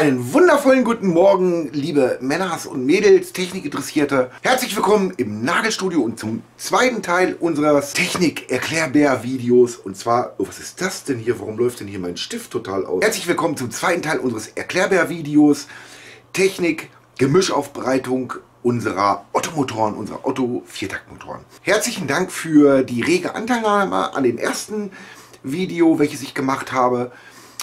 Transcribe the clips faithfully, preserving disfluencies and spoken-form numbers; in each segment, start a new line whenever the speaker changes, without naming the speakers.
Einen wundervollen guten Morgen, liebe Männers und Mädels, Technikinteressierte. Herzlich willkommen im Nagelstudio und zum zweiten Teil unseres Technik-Erklärbär-Videos. Und zwar, oh, was ist das denn hier? Warum läuft denn hier mein Stift total aus? Herzlich willkommen zum zweiten Teil unseres Erklärbär-Videos. Technik, Gemischaufbereitung unserer Ottomotoren, unserer Otto-Viertaktmotoren. Herzlichen Dank für die rege Anteilnahme an dem ersten Video, welches ich gemacht habe.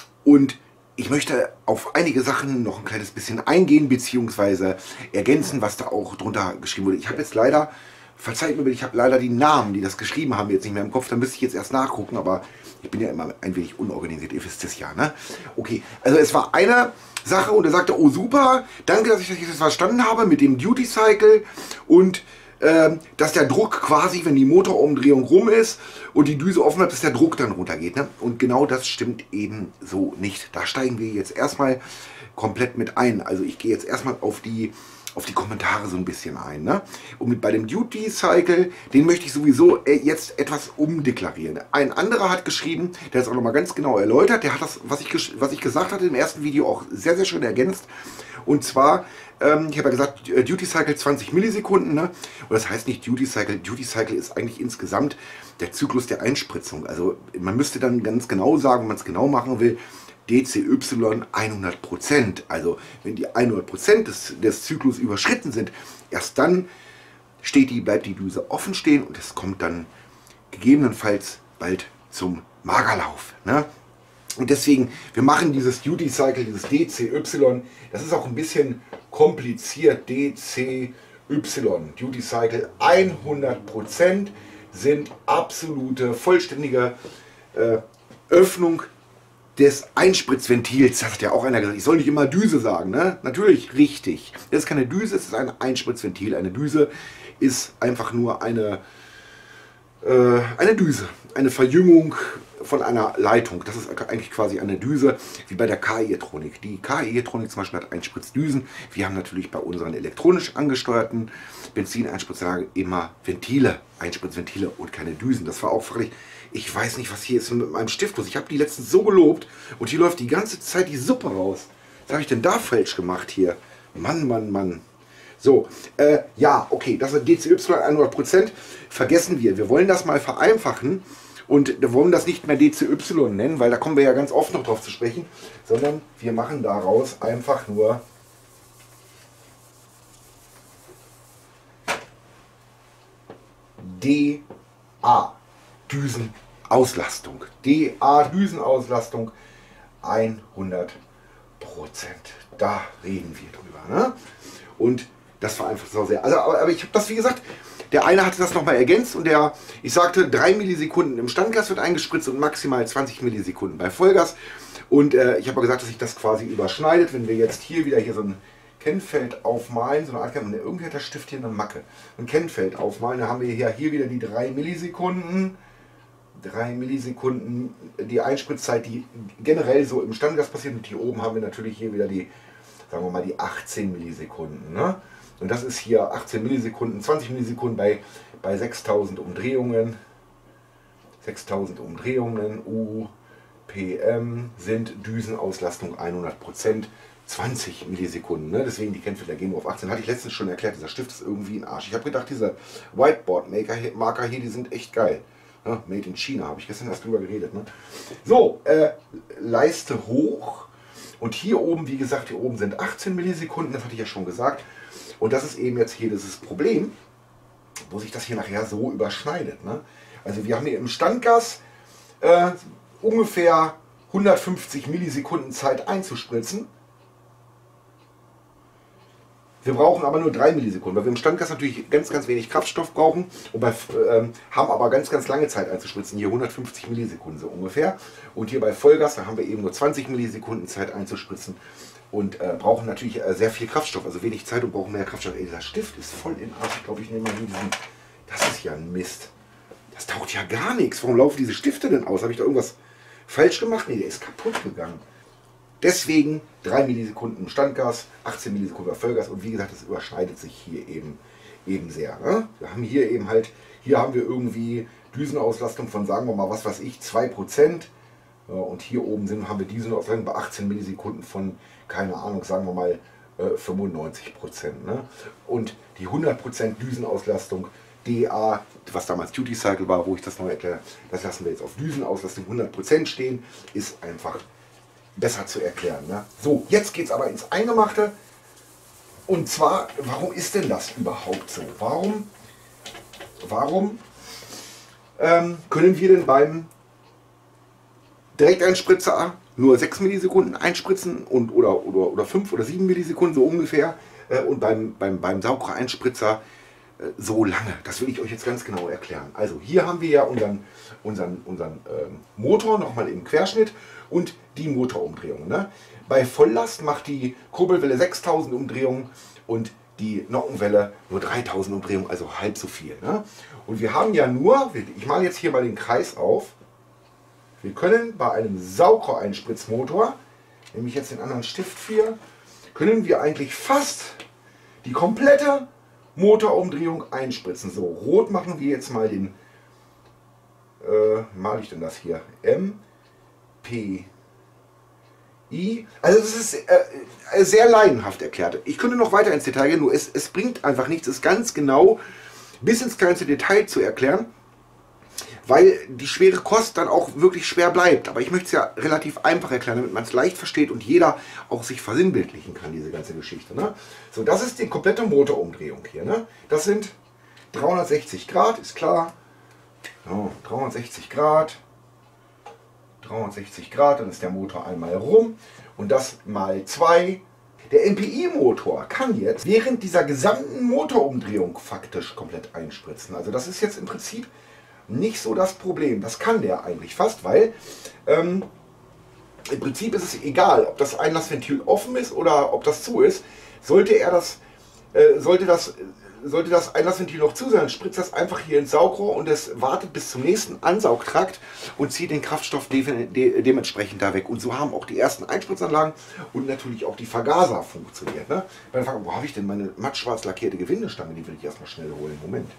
Und ich möchte auf einige Sachen noch ein kleines bisschen eingehen, beziehungsweise ergänzen, was da auch drunter geschrieben wurde. Ich habe jetzt leider, verzeiht mir, ich habe leider die Namen, die das geschrieben haben, jetzt nicht mehr im Kopf. Da müsste ich jetzt erst nachgucken, aber ich bin ja immer ein wenig unorganisiert, ihr wisst es ja, ne? Okay, also es war eine Sache und er sagte, oh super, danke, dass ich das jetzt verstanden habe mit dem Duty Cycle und ähm, dass der Druck quasi, wenn die Motorumdrehung rum ist und die Düse offen bleibt, dass der Druck dann runtergeht. Ne? Und genau das stimmt eben so nicht. Da steigen wir jetzt erstmal komplett mit ein. Also ich gehe jetzt erstmal auf die, auf die Kommentare so ein bisschen ein. Ne? Und mit, bei dem Duty Cycle, den möchte ich sowieso äh, jetzt etwas umdeklarieren. Ein anderer hat geschrieben, der ist auch nochmal ganz genau erläutert, der hat das, was ich, was ich gesagt hatte im ersten Video, auch sehr, sehr schön ergänzt. Und zwar, ähm, ich habe ja gesagt, Duty Cycle zwanzig Millisekunden, ne? Und das heißt nicht Duty Cycle. Duty Cycle ist eigentlich insgesamt der Zyklus der Einspritzung. Also man müsste dann ganz genau sagen, wenn man es genau machen will, D C Y hundert Prozent. Also wenn die hundert Prozent des, des Zyklus überschritten sind, erst dann steht die, bleibt die Düse offen stehen und es kommt dann gegebenenfalls bald zum Magerlauf. Ne? Und deswegen, wir machen dieses Duty Cycle, dieses D C Y, das ist auch ein bisschen kompliziert, D C Y, Duty Cycle hundert Prozent sind absolute, vollständige äh, Öffnung des Einspritzventils. Das hat ja auch einer gesagt, ich soll nicht immer Düse sagen, ne? Natürlich, richtig. Das ist keine Düse, es ist ein Einspritzventil. Eine Düse ist einfach nur eine, äh, eine Düse, eine Verjüngung von einer Leitung. Das ist eigentlich quasi eine Düse, wie bei der K I-Elektronik. Die K I-Elektronik zum Beispiel hat Einspritzdüsen. Wir haben natürlich bei unseren elektronisch angesteuerten Benzineinspritzanlagen immer Ventile, Einspritzventile und keine Düsen. Das war auch wirklich, ich weiß nicht, was hier ist mit meinem Stift los. Ich habe die letztens so gelobt und hier läuft die ganze Zeit die Suppe raus. Was habe ich denn da falsch gemacht hier? Mann, Mann, Mann. So, äh, ja, okay, das ist D C Y hundert Prozent. Vergessen wir, wir wollen das mal vereinfachen. Und wir wollen das nicht mehr D C Y nennen, weil da kommen wir ja ganz oft noch drauf zu sprechen, sondern wir machen daraus einfach nur D A, Düsenauslastung. D A, Düsenauslastung hundert Prozent. Da reden wir drüber. Ne? Und das vereinfacht es auch sehr. Also, aber, aber ich habe das, wie gesagt, der eine hatte das nochmal ergänzt und der, ich sagte, drei Millisekunden im Standgas wird eingespritzt und maximal zwanzig Millisekunden bei Vollgas. Und äh, ich habe aber gesagt, dass sich das quasi überschneidet, wenn wir jetzt hier wieder hier so ein Kennfeld aufmalen, so eine Art, irgendwie hat der Stift hier eine Macke, ein Kennfeld aufmalen, dann haben wir hier, hier wieder die drei Millisekunden, drei Millisekunden, die Einspritzzeit, die generell so im Standgas passiert, und hier oben haben wir natürlich hier wieder die, sagen wir mal, die achtzehn Millisekunden, ne? Und das ist hier achtzehn Millisekunden, zwanzig Millisekunden bei, bei sechstausend Umdrehungen. sechstausend Umdrehungen, U P M sind Düsenauslastung hundert Prozent, zwanzig Millisekunden. Ne? Deswegen die Kennfelder gehen wir auf achtzehn. Hatte ich letztens schon erklärt, dieser Stift ist irgendwie ein Arsch. Ich habe gedacht, diese Whiteboard-Marker hier, die sind echt geil. Ne? Made in China, habe ich gestern erst drüber geredet. Ne? So, äh, Leiste hoch. Und hier oben, wie gesagt, hier oben sind achtzehn Millisekunden, das hatte ich ja schon gesagt. Und das ist eben jetzt hier dieses Problem, wo sich das hier nachher so überschneidet. Ne? Also wir haben hier im Standgas äh, ungefähr hundertfünfzig Millisekunden Zeit einzuspritzen. Wir brauchen aber nur drei Millisekunden, weil wir im Standgas natürlich ganz, ganz wenig Kraftstoff brauchen und bei, ähm, haben aber ganz, ganz lange Zeit einzuspritzen. Hier hundertfünfzig Millisekunden so ungefähr. Und hier bei Vollgas, da haben wir eben nur zwanzig Millisekunden Zeit einzuspritzen. Und äh, brauchen natürlich äh, sehr viel Kraftstoff, also wenig Zeit und brauchen mehr Kraftstoff. Ey, dieser Stift ist voll in Arsch. Ich glaube, ich nehme mal hier diesen. Das ist ja ein Mist. Das taugt ja gar nichts. Warum laufen diese Stifte denn aus? Habe ich da irgendwas falsch gemacht? Nee, der ist kaputt gegangen. Deswegen drei Millisekunden im Standgas, achtzehn Millisekunden bei Vollgas. Und wie gesagt, das überschneidet sich hier eben, eben sehr. Ne? Wir haben hier eben halt, hier haben wir irgendwie Düsenauslastung von, sagen wir mal, was weiß ich, zwei Prozent. Ja, und hier oben sind, haben wir Düsenauslastung bei achtzehn Millisekunden von, keine Ahnung, sagen wir mal äh, fünfundneunzig Prozent. Ne? Und die hundert Prozent Düsenauslastung, D A, was damals Duty Cycle war, wo ich das neu erkläre, das lassen wir jetzt auf Düsenauslastung hundert Prozent stehen, ist einfach besser zu erklären. Ne? So, jetzt geht es aber ins Eingemachte. Und zwar, warum ist denn das überhaupt so? Warum, warum ähm, können wir denn beim Direkteinspritzer nur sechs Millisekunden einspritzen und, oder, oder, oder fünf oder sieben Millisekunden so ungefähr äh, und beim, beim, beim Saugrohreinsspritzer äh, so lange? Das will ich euch jetzt ganz genau erklären. Also hier haben wir ja unseren, unseren, unseren ähm, Motor nochmal im Querschnitt und die Motorumdrehungen. Ne? Bei Volllast macht die Kurbelwelle sechstausend Umdrehungen und die Nockenwelle nur dreitausend Umdrehungen, also halb so viel. Ne? Und wir haben ja nur, ich male jetzt hier mal den Kreis auf, wir können bei einem Saugrohreinspritzmotor, nehme ich jetzt den anderen Stift hier, können wir eigentlich fast die komplette Motorumdrehung einspritzen. So, rot machen wir jetzt mal den, äh, wie male ich denn das hier? M, P, I. Also das ist äh, sehr laienhaft erklärt. Ich könnte noch weiter ins Detail gehen, nur es, es bringt einfach nichts, es ganz genau bis ins kleinste Detail zu erklären, weil die schwere Kost dann auch wirklich schwer bleibt. Aber ich möchte es ja relativ einfach erklären, damit man es leicht versteht und jeder auch sich versinnbildlichen kann, diese ganze Geschichte. Ne? So, das ist die komplette Motorumdrehung hier. Ne? Das sind dreihundertsechzig Grad, ist klar. So, dreihundertsechzig Grad. dreihundertsechzig Grad, dann ist der Motor einmal rum und das mal zwei. Der M P I-Motor kann jetzt während dieser gesamten Motorumdrehung faktisch komplett einspritzen. Also das ist jetzt im Prinzip nicht so das Problem. Das kann der eigentlich fast, weil ähm, im Prinzip ist es egal, ob das Einlassventil offen ist oder ob das zu ist. Sollte er das, äh, sollte das, sollte das Einlassventil noch zu sein, spritzt das einfach hier ins Saugrohr und es wartet bis zum nächsten Ansaugtrakt und zieht den Kraftstoff de de dementsprechend da weg. Und so haben auch die ersten Einspritzanlagen und natürlich auch die Vergaser funktioniert. Ne? Bei der Frage, wo habe ich denn meine mattschwarz lackierte Gewindestange? Die will ich erstmal schnell holen. Moment.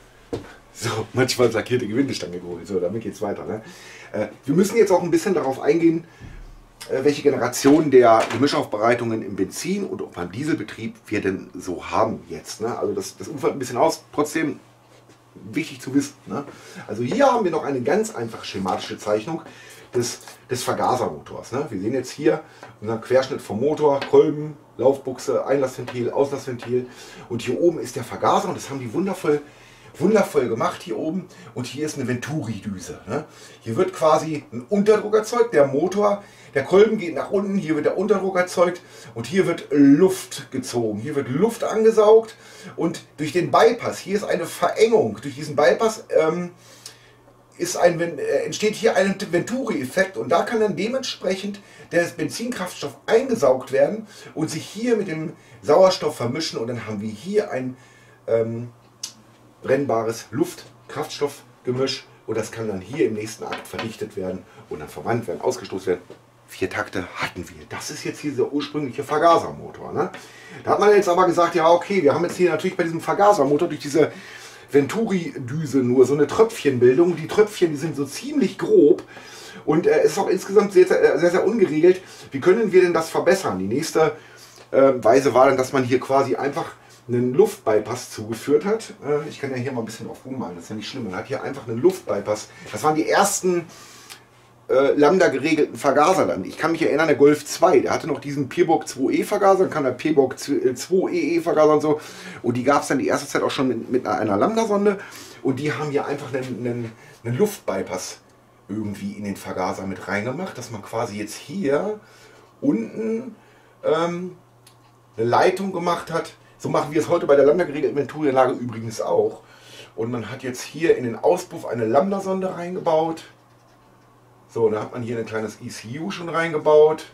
So, mattschwarz lackierte Gewindestange geholt. So, damit geht es weiter. Ne? Äh, wir müssen jetzt auch ein bisschen darauf eingehen, äh, welche Generation der Gemischaufbereitungen im Benzin- und auch beim Dieselbetrieb wir denn so haben jetzt. Ne? Also das, das ufert ein bisschen aus, trotzdem wichtig zu wissen. Ne? Also hier haben wir noch eine ganz einfache schematische Zeichnung des, des Vergasermotors. Ne? Wir sehen jetzt hier unseren Querschnitt vom Motor, Kolben, Laufbuchse, Einlassventil, Auslassventil und hier oben ist der Vergaser und das haben die wundervoll Wundervoll gemacht hier oben und hier ist eine Venturi-Düse. Ne? Hier wird quasi ein Unterdruck erzeugt, der Motor, der Kolben geht nach unten, hier wird der Unterdruck erzeugt und hier wird Luft gezogen. Hier wird Luft angesaugt und durch den Bypass, hier ist eine Verengung, durch diesen Bypass ähm, ist ein, äh, entsteht hier ein Venturi-Effekt und da kann dann dementsprechend der Benzinkraftstoff eingesaugt werden und sich hier mit dem Sauerstoff vermischen und dann haben wir hier ein ähm, brennbares Luft-Kraftstoff-Gemisch und das kann dann hier im nächsten Akt verdichtet werden und dann verwandt werden, ausgestoßen werden. Vier Takte hatten wir. Das ist jetzt hier dieser ursprüngliche Vergasermotor. Ne? Da hat man jetzt aber gesagt, ja okay, wir haben jetzt hier natürlich bei diesem Vergasermotor durch diese Venturi-Düse nur so eine Tröpfchenbildung. Die Tröpfchen, die sind so ziemlich grob und äh, es ist auch insgesamt sehr, sehr, sehr, sehr ungeregelt. Wie können wir denn das verbessern? Die nächste äh, Weise war dann, dass man hier quasi einfach einen Luftbypass zugeführt hat. Ich kann ja hier mal ein bisschen drauf rummalen, das ist ja nicht schlimm. Man hat hier einfach einen Luftbypass. Das waren die ersten äh, Lambda geregelten Vergaser dann. Ich kann mich erinnern, der Golf zwei, der hatte noch diesen Pierbock zwei E Vergaser, dann kam der Pierbock zwei E E Vergaser und so. Und die gab es dann die erste Zeit auch schon mit, mit einer Lambda-Sonde. Und die haben hier einfach einen, einen, einen Luftbypass irgendwie in den Vergaser mit reingemacht, dass man quasi jetzt hier unten ähm, eine Leitung gemacht hat. So machen wir es heute bei der Lambda geregelten Venturi-Anlage übrigens auch. Und man hat jetzt hier in den Auspuff eine Lambda-Sonde reingebaut. So, da hat man hier ein kleines E C U schon reingebaut.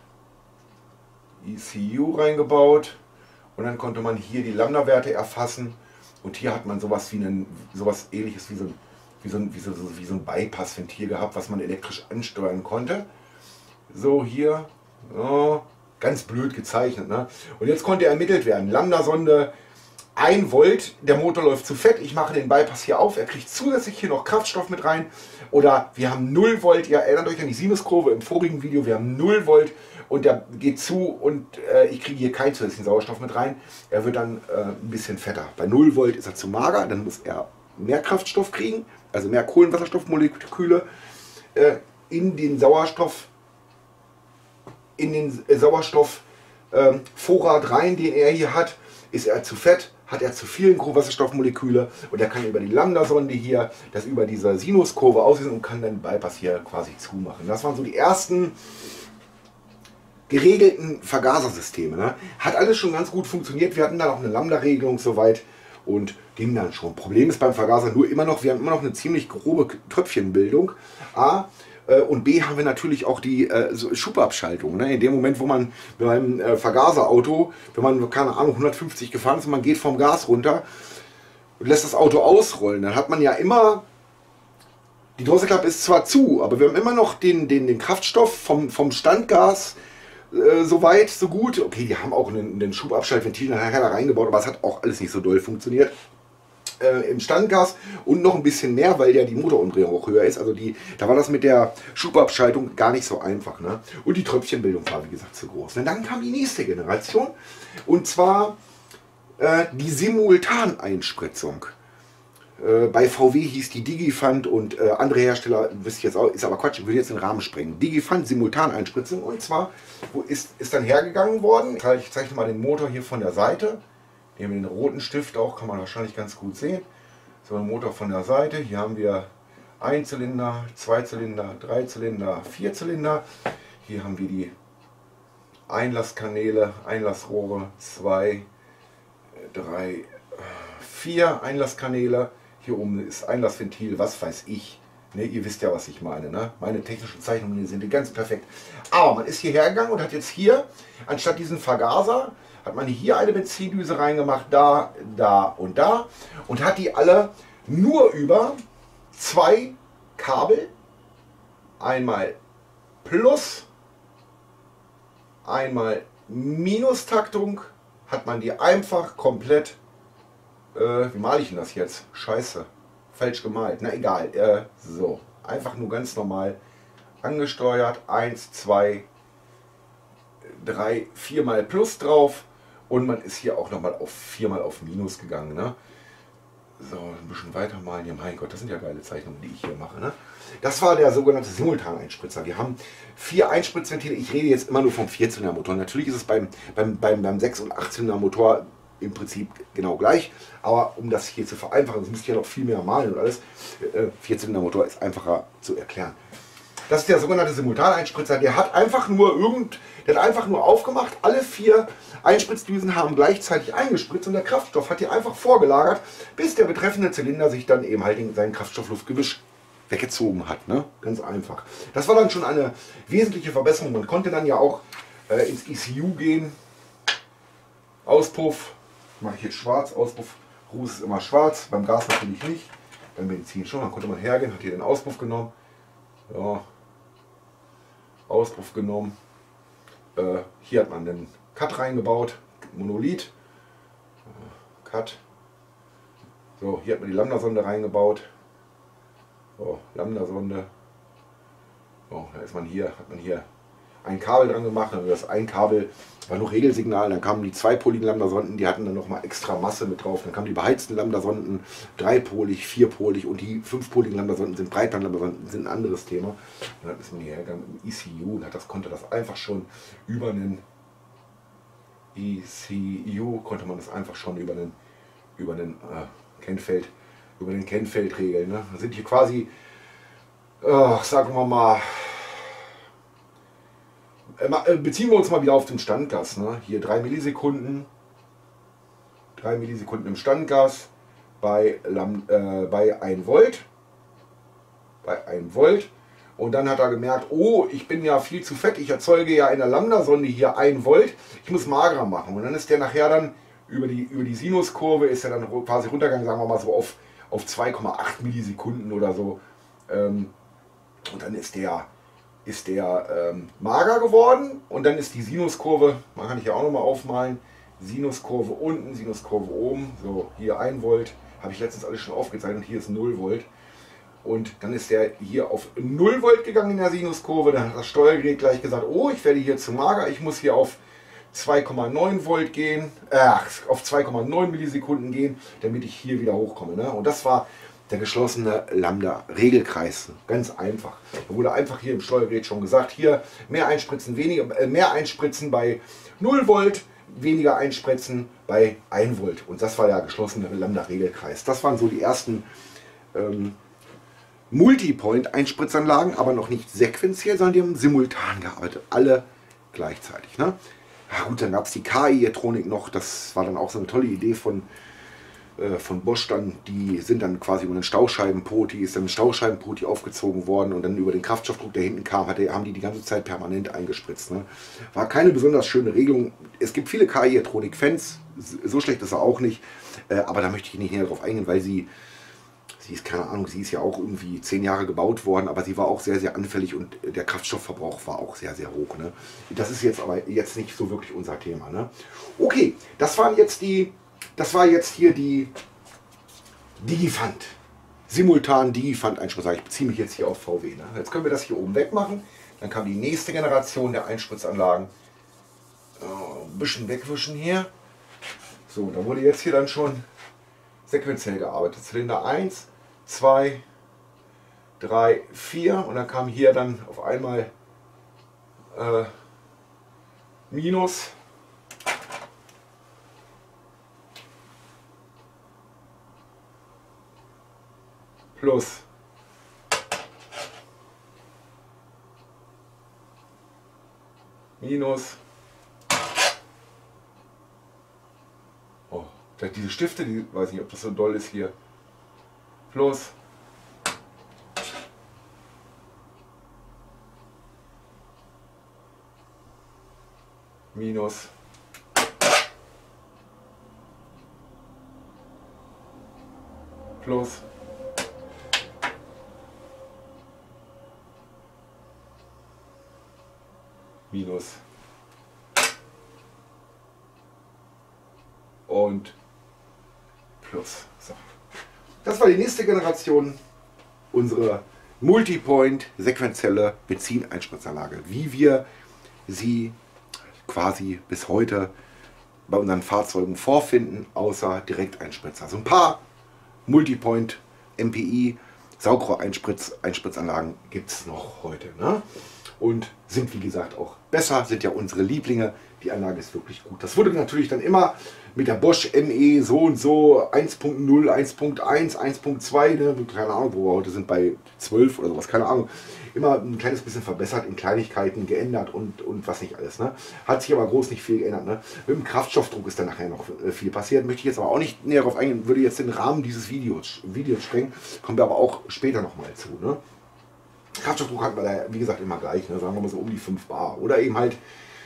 E C U reingebaut. Und dann konnte man hier die Lambda-Werte erfassen. Und hier hat man sowas wie einen, sowas ähnliches wie so ein, wie so ein, wie so, wie so ein Bypass-Ventil gehabt, was man elektrisch ansteuern konnte. So, hier. So. Ganz blöd gezeichnet. Ne? Und jetzt konnte ermittelt werden. Lambda-Sonde ein Volt, der Motor läuft zu fett, ich mache den Bypass hier auf, er kriegt zusätzlich hier noch Kraftstoff mit rein. Oder wir haben null Volt, ihr erinnert euch an die Sinuskurve im vorigen Video, wir haben null Volt und der geht zu und äh, ich kriege hier keinen zusätzlichen Sauerstoff mit rein. Er wird dann äh, ein bisschen fetter. Bei null Volt ist er zu mager, dann muss er mehr Kraftstoff kriegen, also mehr Kohlenwasserstoffmoleküle äh, in den Sauerstoff, in den äh, Sauerstoff äh, Vorrat rein, den er hier hat. Ist er zu fett, hat er zu viele Kohlenwasserstoffmoleküle und er kann über die Lambda-Sonde hier das über diese Sinuskurve auslösen und kann dann Bypass hier quasi zumachen. Das waren so die ersten geregelten Vergasersysteme. Ne? Hat alles schon ganz gut funktioniert. Wir hatten dann auch eine Lambda-Regelung soweit und ging dann schon. Problem ist beim Vergaser nur immer noch, wir haben immer noch eine ziemlich grobe Tröpfchenbildung. A. Und B haben wir natürlich auch die äh, so Schubabschaltung. Ne? In dem Moment, wo man beim äh, Vergaserauto, wenn man, keine Ahnung, hundertfünfzig gefahren ist und man geht vom Gas runter und lässt das Auto ausrollen, dann hat man ja immer, die Drosselklappe ist zwar zu, aber wir haben immer noch den, den, den Kraftstoff vom, vom Standgas äh, so weit, so gut. Okay, die haben auch einen, einen Schubabschaltventil nachher da reingebaut, aber es hat auch alles nicht so doll funktioniert. Äh, im Standgas und noch ein bisschen mehr, weil ja die Motorumdrehung auch höher ist. Also die, da war das mit der Schubabschaltung gar nicht so einfach. Ne? Und die Tröpfchenbildung war wie gesagt zu groß. Und dann kam die nächste Generation und zwar äh, die Simultaneinspritzung. Äh, bei V W hieß die Digifund und äh, andere Hersteller, wisst ihr jetzt auch, ist aber Quatsch, ich will jetzt den Rahmen sprengen. Digifund, Simultaneinspritzung und zwar wo ist, ist dann hergegangen worden. Ich zeichne mal den Motor hier von der Seite. Hier mit den roten Stift auch, kann man wahrscheinlich ganz gut sehen. So ein Motor von der Seite. Hier haben wir ein Zylinder, zwei Zylinder, drei Zylinder, vier Zylinder. Hier haben wir die Einlasskanäle, Einlassrohre, zwei, drei, vier Einlasskanäle. Hier oben ist Einlassventil, was weiß ich. Ne, ihr wisst ja, was ich meine. Ne? Meine technischen Zeichnungen sind ganz perfekt. Aber man ist hierher gegangen und hat jetzt hier, anstatt diesen Vergaser, hat man hier eine Benzindüse reingemacht, da, da und da und hat die alle nur über zwei Kabel, einmal Plus, einmal Minustaktung, hat man die einfach komplett, äh, wie male ich denn das jetzt? Scheiße, falsch gemalt, na egal, äh, so, einfach nur ganz normal angesteuert, eins, zwei, drei, viermal Plus drauf. Und man ist hier auch nochmal auf viermal auf Minus gegangen. Ne? So, ein bisschen weitermalen. Ja, mein Gott, das sind ja geile Zeichnungen, die ich hier mache. Ne? Das war der sogenannte Simultaneinspritzer. Wir haben vier Einspritzventile. Ich rede jetzt immer nur vom Vierzylindermotor. Natürlich ist es beim, beim, beim, beim sechs- und achtzylindermotor im Prinzip genau gleich. Aber um das hier zu vereinfachen, das müsst ihr ja noch viel mehr malen und alles. Äh, Vierzylindermotor ist einfacher zu erklären. Das ist der sogenannte Simultaneinspritzer. Der hat einfach nur irgend, der hat einfach nur aufgemacht. Alle vier Einspritzdüsen haben gleichzeitig eingespritzt und der Kraftstoff hat hier einfach vorgelagert, bis der betreffende Zylinder sich dann eben halt in seinen Kraftstoffluftgewisch weggezogen hat. Ne? Ganz einfach. Das war dann schon eine wesentliche Verbesserung. Man konnte dann ja auch äh, ins E C U gehen. Auspuff mache ich jetzt schwarz. Auspuff, Ruß ist immer schwarz. Beim Gas natürlich nicht. Beim Benzin schon. Dann konnte man hergehen, hat hier den Auspuff genommen. Ja. Auspuff genommen. Äh, hier hat man den Cut reingebaut, Monolith. Äh, Cut. So, hier hat man die Lambda-Sonde reingebaut. So, Lambda-Sonde. So, da ist man hier, hat man hier ein Kabel dran gemacht. Also das ein Kabel war nur Regelsignal. Dann kamen die zweipoligen Lambda-Sonden, die hatten dann nochmal extra Masse mit drauf. Dann kamen die beheizten Lambda-Sonden, dreipolig, vierpolig und die fünfpoligen Lambda-Sonden sind Breitband-Lambda-Sonden, sind ein anderes Thema. Und dann ist man hierher gegangen im E C U und hat das, konnte das einfach schon über einen E C U, konnte man das einfach schon über einen, über einen äh, Kennfeld, über den Kennfeld regeln. Ne? Da sind hier quasi, äh, sagen wir mal, beziehen wir uns mal wieder auf den Standgas. Ne? Hier drei Millisekunden, drei Millisekunden im Standgas bei, äh, bei ein Volt. Bei ein Volt. Und dann hat er gemerkt, oh, ich bin ja viel zu fett, ich erzeuge ja in der Lambda-Sonde hier ein Volt, ich muss magerer machen. Und dann ist der nachher dann über die, über die Sinuskurve, ist er dann quasi runtergegangen, sagen wir mal so auf, auf zwei Komma acht Millisekunden oder so. Und dann ist der ist der ähm, mager geworden und dann ist die Sinuskurve, man kann ich ja auch nochmal aufmalen, Sinuskurve unten, Sinuskurve oben. So, hier ein Volt. Habe ich letztens alles schon aufgezeichnet. Hier ist null Volt. Und dann ist der hier auf null Volt gegangen in der Sinuskurve. Dann hat das Steuergerät gleich gesagt, oh, ich werde hier zu mager. Ich muss hier auf zwei Komma neun Volt gehen, äh, auf zwei Komma neun Millisekunden gehen, damit ich hier wieder hochkomme. Ne? Und das war der geschlossene Lambda-Regelkreis. Ganz einfach. Da wurde einfach hier im Steuergerät schon gesagt, hier mehr einspritzen, weniger, äh, mehr einspritzen bei null Volt, weniger einspritzen bei ein Volt. Und das war der geschlossene Lambda-Regelkreis. Das waren so die ersten ähm, Multipoint-Einspritzanlagen, aber noch nicht sequenziell, sondern die haben simultan gearbeitet. Alle gleichzeitig. Ne? Ja gut, dann gab es die K I-Elektronik noch. Das war dann auch so eine tolle Idee von, äh, von Bosch. Dann, die sind dann quasi über einen Stauscheibenpoti, ist dann ein Stauscheibenpoti aufgezogen worden und dann über den Kraftstoffdruck, der hinten kam, hatte, haben die die ganze Zeit permanent eingespritzt. Ne? War keine besonders schöne Regelung. Es gibt viele K I-Elektronik-Fans, so schlecht ist er auch nicht. Äh, aber da möchte ich nicht näher drauf eingehen, weil sie... Sie ist, keine Ahnung, sie ist ja auch irgendwie zehn Jahre gebaut worden, aber sie war auch sehr, sehr anfällig und der Kraftstoffverbrauch war auch sehr, sehr hoch. Ne? Das ist jetzt aber jetzt nicht so wirklich unser Thema. Ne? Okay, das waren jetzt die, das war jetzt hier die Digifant. Simultan Digifant-Einspritzanlage. Ich beziehe mich jetzt hier auf V W. Ne? Jetzt können wir das hier oben wegmachen. Dann kam die nächste Generation der Einspritzanlagen. Oh, ein bisschen wegwischen hier. So, da wurde jetzt hier dann schon sequenziell gearbeitet. Zylinder eins, zwei, drei, vier und dann kam hier dann auf einmal äh, Minus, Plus, Minus. Oh, diese Stifte, die weiß nicht, ob das so doll ist hier. Plus. Minus. Plus. Minus. Und Plus. So. Das war die nächste Generation unserer Multipoint sequenzielle Benzineinspritzanlage, wie wir sie quasi bis heute bei unseren Fahrzeugen vorfinden, außer Direkteinspritzer. Also ein paar Multipoint M P I Saugrohr-Einspritzanlagen gibt es noch heute. Ne? Und sind wie gesagt auch besser, sind ja unsere Lieblinge. Die Anlage ist wirklich gut. Das wurde natürlich dann immer mit der Bosch M E so und so eins Punkt null, eins Punkt eins, eins Punkt zwei, ne? Keine Ahnung, wo wir heute sind, bei zwölf oder sowas, keine Ahnung. Immer ein kleines bisschen verbessert, in Kleinigkeiten geändert und, und was nicht alles. Ne? Hat sich aber groß nicht viel geändert. Ne? Mit dem Kraftstoffdruck ist dann nachher noch viel passiert. Möchte ich jetzt aber auch nicht näher darauf eingehen, würde jetzt den Rahmen dieses Videos, Videos sprengen. Kommen wir aber auch später nochmal zu. Ne? Kraftstoffdruck hatten wir da, wie gesagt, immer gleich. Ne? Sagen wir mal so um die fünf Bar. Oder eben halt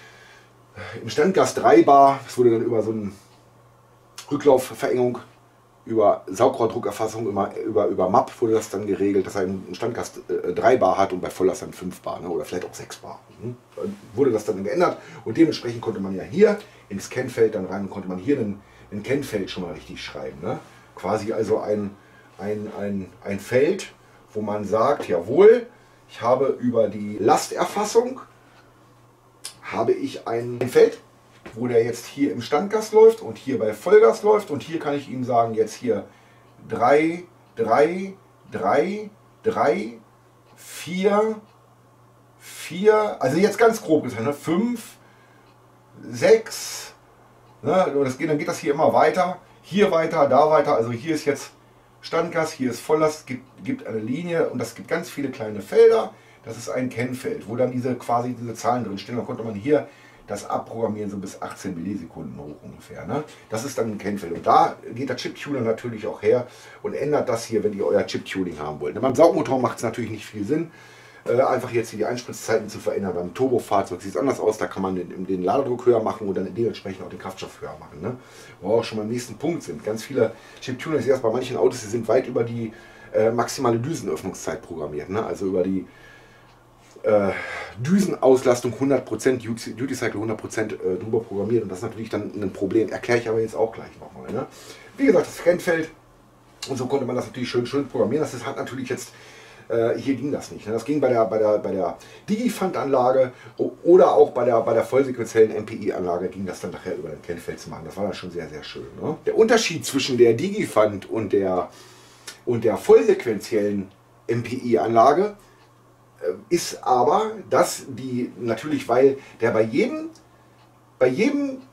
im Standgas drei Bar. Das wurde dann über so eine Rücklaufverengung, über Saugrohrdruckerfassung, immer über, über M A P wurde das dann geregelt, dass er im Standgas äh, drei Bar hat und bei Volllast dann fünf Bar, ne? Oder vielleicht auch sechs Bar. Mhm. Dann wurde das dann geändert und dementsprechend konnte man ja hier ins Kennfeld dann rein, konnte man hier ein, ein Kennfeld schon mal richtig schreiben. Ne? Quasi also ein, ein, ein, ein Feld, wo man sagt, jawohl, ich habe über die Lasterfassung habe ich ein Feld, wo der jetzt hier im Standgas läuft und hier bei Vollgas läuft und hier kann ich ihm sagen, jetzt hier drei, drei, drei, drei, vier, vier, also jetzt ganz grob gesagt, ne, fünf, sechs, ne, das geht, dann geht das hier immer weiter, hier weiter, da weiter, also hier ist jetzt Standgas, hier ist Volllast, gibt, gibt eine Linie und das gibt ganz viele kleine Felder, das ist ein Kennfeld, wo dann diese quasi diese Zahlen drin stehen, da konnte man hier das abprogrammieren so bis achtzehn Millisekunden hoch ungefähr. Ne? Das ist dann ein Kennfeld. Und da geht der Chiptuner natürlich auch her und ändert das hier, wenn ihr euer Chiptuning haben wollt. Beim Saugmotor macht es natürlich nicht viel Sinn, äh, einfach jetzt hier die Einspritzzeiten zu verändern. Beim Turbofahrzeug sieht es anders aus, da kann man den, den Ladedruck höher machen und dann dementsprechend auch den Kraftstoff höher machen. Ne? Wo wir auch schon beim nächsten Punkt sind. Ganz viele Chiptuner, ich sehe das bei manchen Autos, die sind weit über die äh, maximale Düsenöffnungszeit programmiert. Ne? Also über die Äh, Düsenauslastung hundert Prozent, Duty Cycle hundert Prozent äh, drüber programmiert und das ist natürlich dann ein Problem. Erkläre ich aber jetzt auch gleich nochmal. Ne? Wie gesagt, das Trennfeld und so konnte man das natürlich schön, schön programmieren. Das hat natürlich jetzt, äh, hier ging das nicht. Ne? Das ging bei der, bei der, bei der Digifund-Anlage oder auch bei der, bei der vollsequenziellen M P I-Anlage ging das dann nachher über den Trennfeld zu machen. Das war dann schon sehr, sehr schön. Ne? Der Unterschied zwischen der Digifund und der, und der vollsequenziellen M P I-Anlage ist aber, dass die natürlich, weil der bei jedem, bei jedem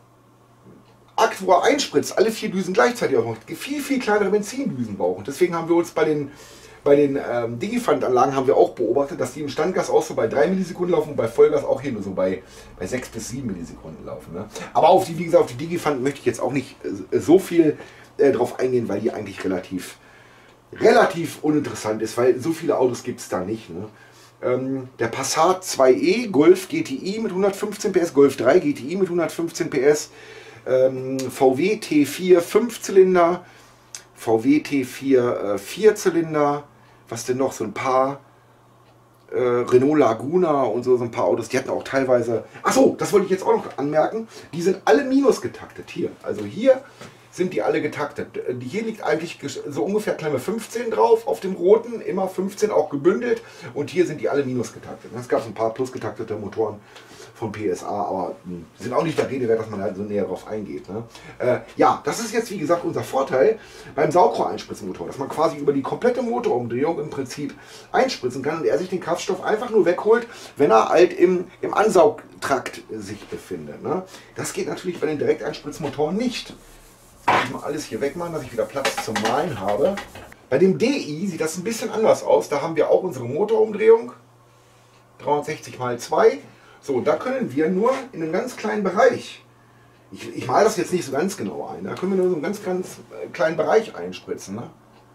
Akt, wo er einspritzt, alle vier Düsen gleichzeitig aufmacht, viel, viel kleinere Benzindüsen brauchen. Deswegen haben wir uns bei den, bei den ähm, Digifund-Anlagen haben wir auch beobachtet, dass die im Standgas auch so bei drei Millisekunden laufen und bei Vollgas auch hier nur so bei, bei sechs bis sieben Millisekunden laufen. Ne? Aber auf die, wie gesagt, auf die Digifund möchte ich jetzt auch nicht äh, so viel äh, drauf eingehen, weil die eigentlich relativ, relativ uninteressant ist, weil so viele Autos gibt es da nicht. Ne? Ähm, der Passat zwei E, Golf G T I mit hundertfünfzehn P S, Golf drei G T I mit hundertfünfzehn P S, ähm, V W T vier Fünfzylinder, V W T vier äh, Vierzylinder, was denn noch, so ein paar, äh, Renault Laguna und so, so ein paar Autos, die hatten auch teilweise, achso, das wollte ich jetzt auch noch anmerken, die sind alle minus getaktet hier, also hier sind die alle getaktet. Hier liegt eigentlich so ungefähr Klemme fünfzehn drauf, auf dem roten, immer fünfzehn auch gebündelt und hier sind die alle minus getaktet. Es gab ein paar plus getaktete Motoren von P S A, aber mh, sind auch nicht der Rede wert, dass man da so näher drauf eingeht. Ne? Äh, ja, das ist jetzt wie gesagt unser Vorteil beim Saugrohr-Einspritzmotor, dass man quasi über die komplette Motorumdrehung im Prinzip einspritzen kann und er sich den Kraftstoff einfach nur wegholt, wenn er halt im, im Ansaugtrakt sich befindet. Ne? Das geht natürlich bei den Direkteinspritzmotoren nicht. Ich mal alles hier wegmachen, dass ich wieder Platz zum Malen habe. Bei dem D I sieht das ein bisschen anders aus. Da haben wir auch unsere Motorumdrehung. dreihundertsechzig mal zwei. So, und da können wir nur in einem ganz kleinen Bereich, ich, ich male das jetzt nicht so ganz genau ein, da können wir nur so einen ganz, ganz kleinen Bereich einspritzen. Ne?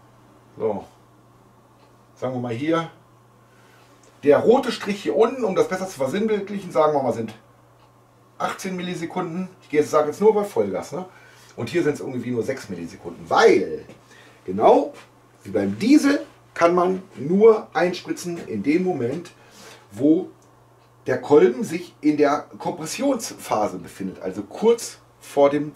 So, sagen wir mal hier, der rote Strich hier unten, um das besser zu versinnbildlichen, sagen wir mal sind achtzehn Millisekunden. Ich gehe jetzt, sage jetzt nur bei Vollgas. Ne? Und hier sind es irgendwie nur sechs Millisekunden, weil, genau wie beim Diesel, kann man nur einspritzen in dem Moment, wo der Kolben sich in der Kompressionsphase befindet, also kurz vor dem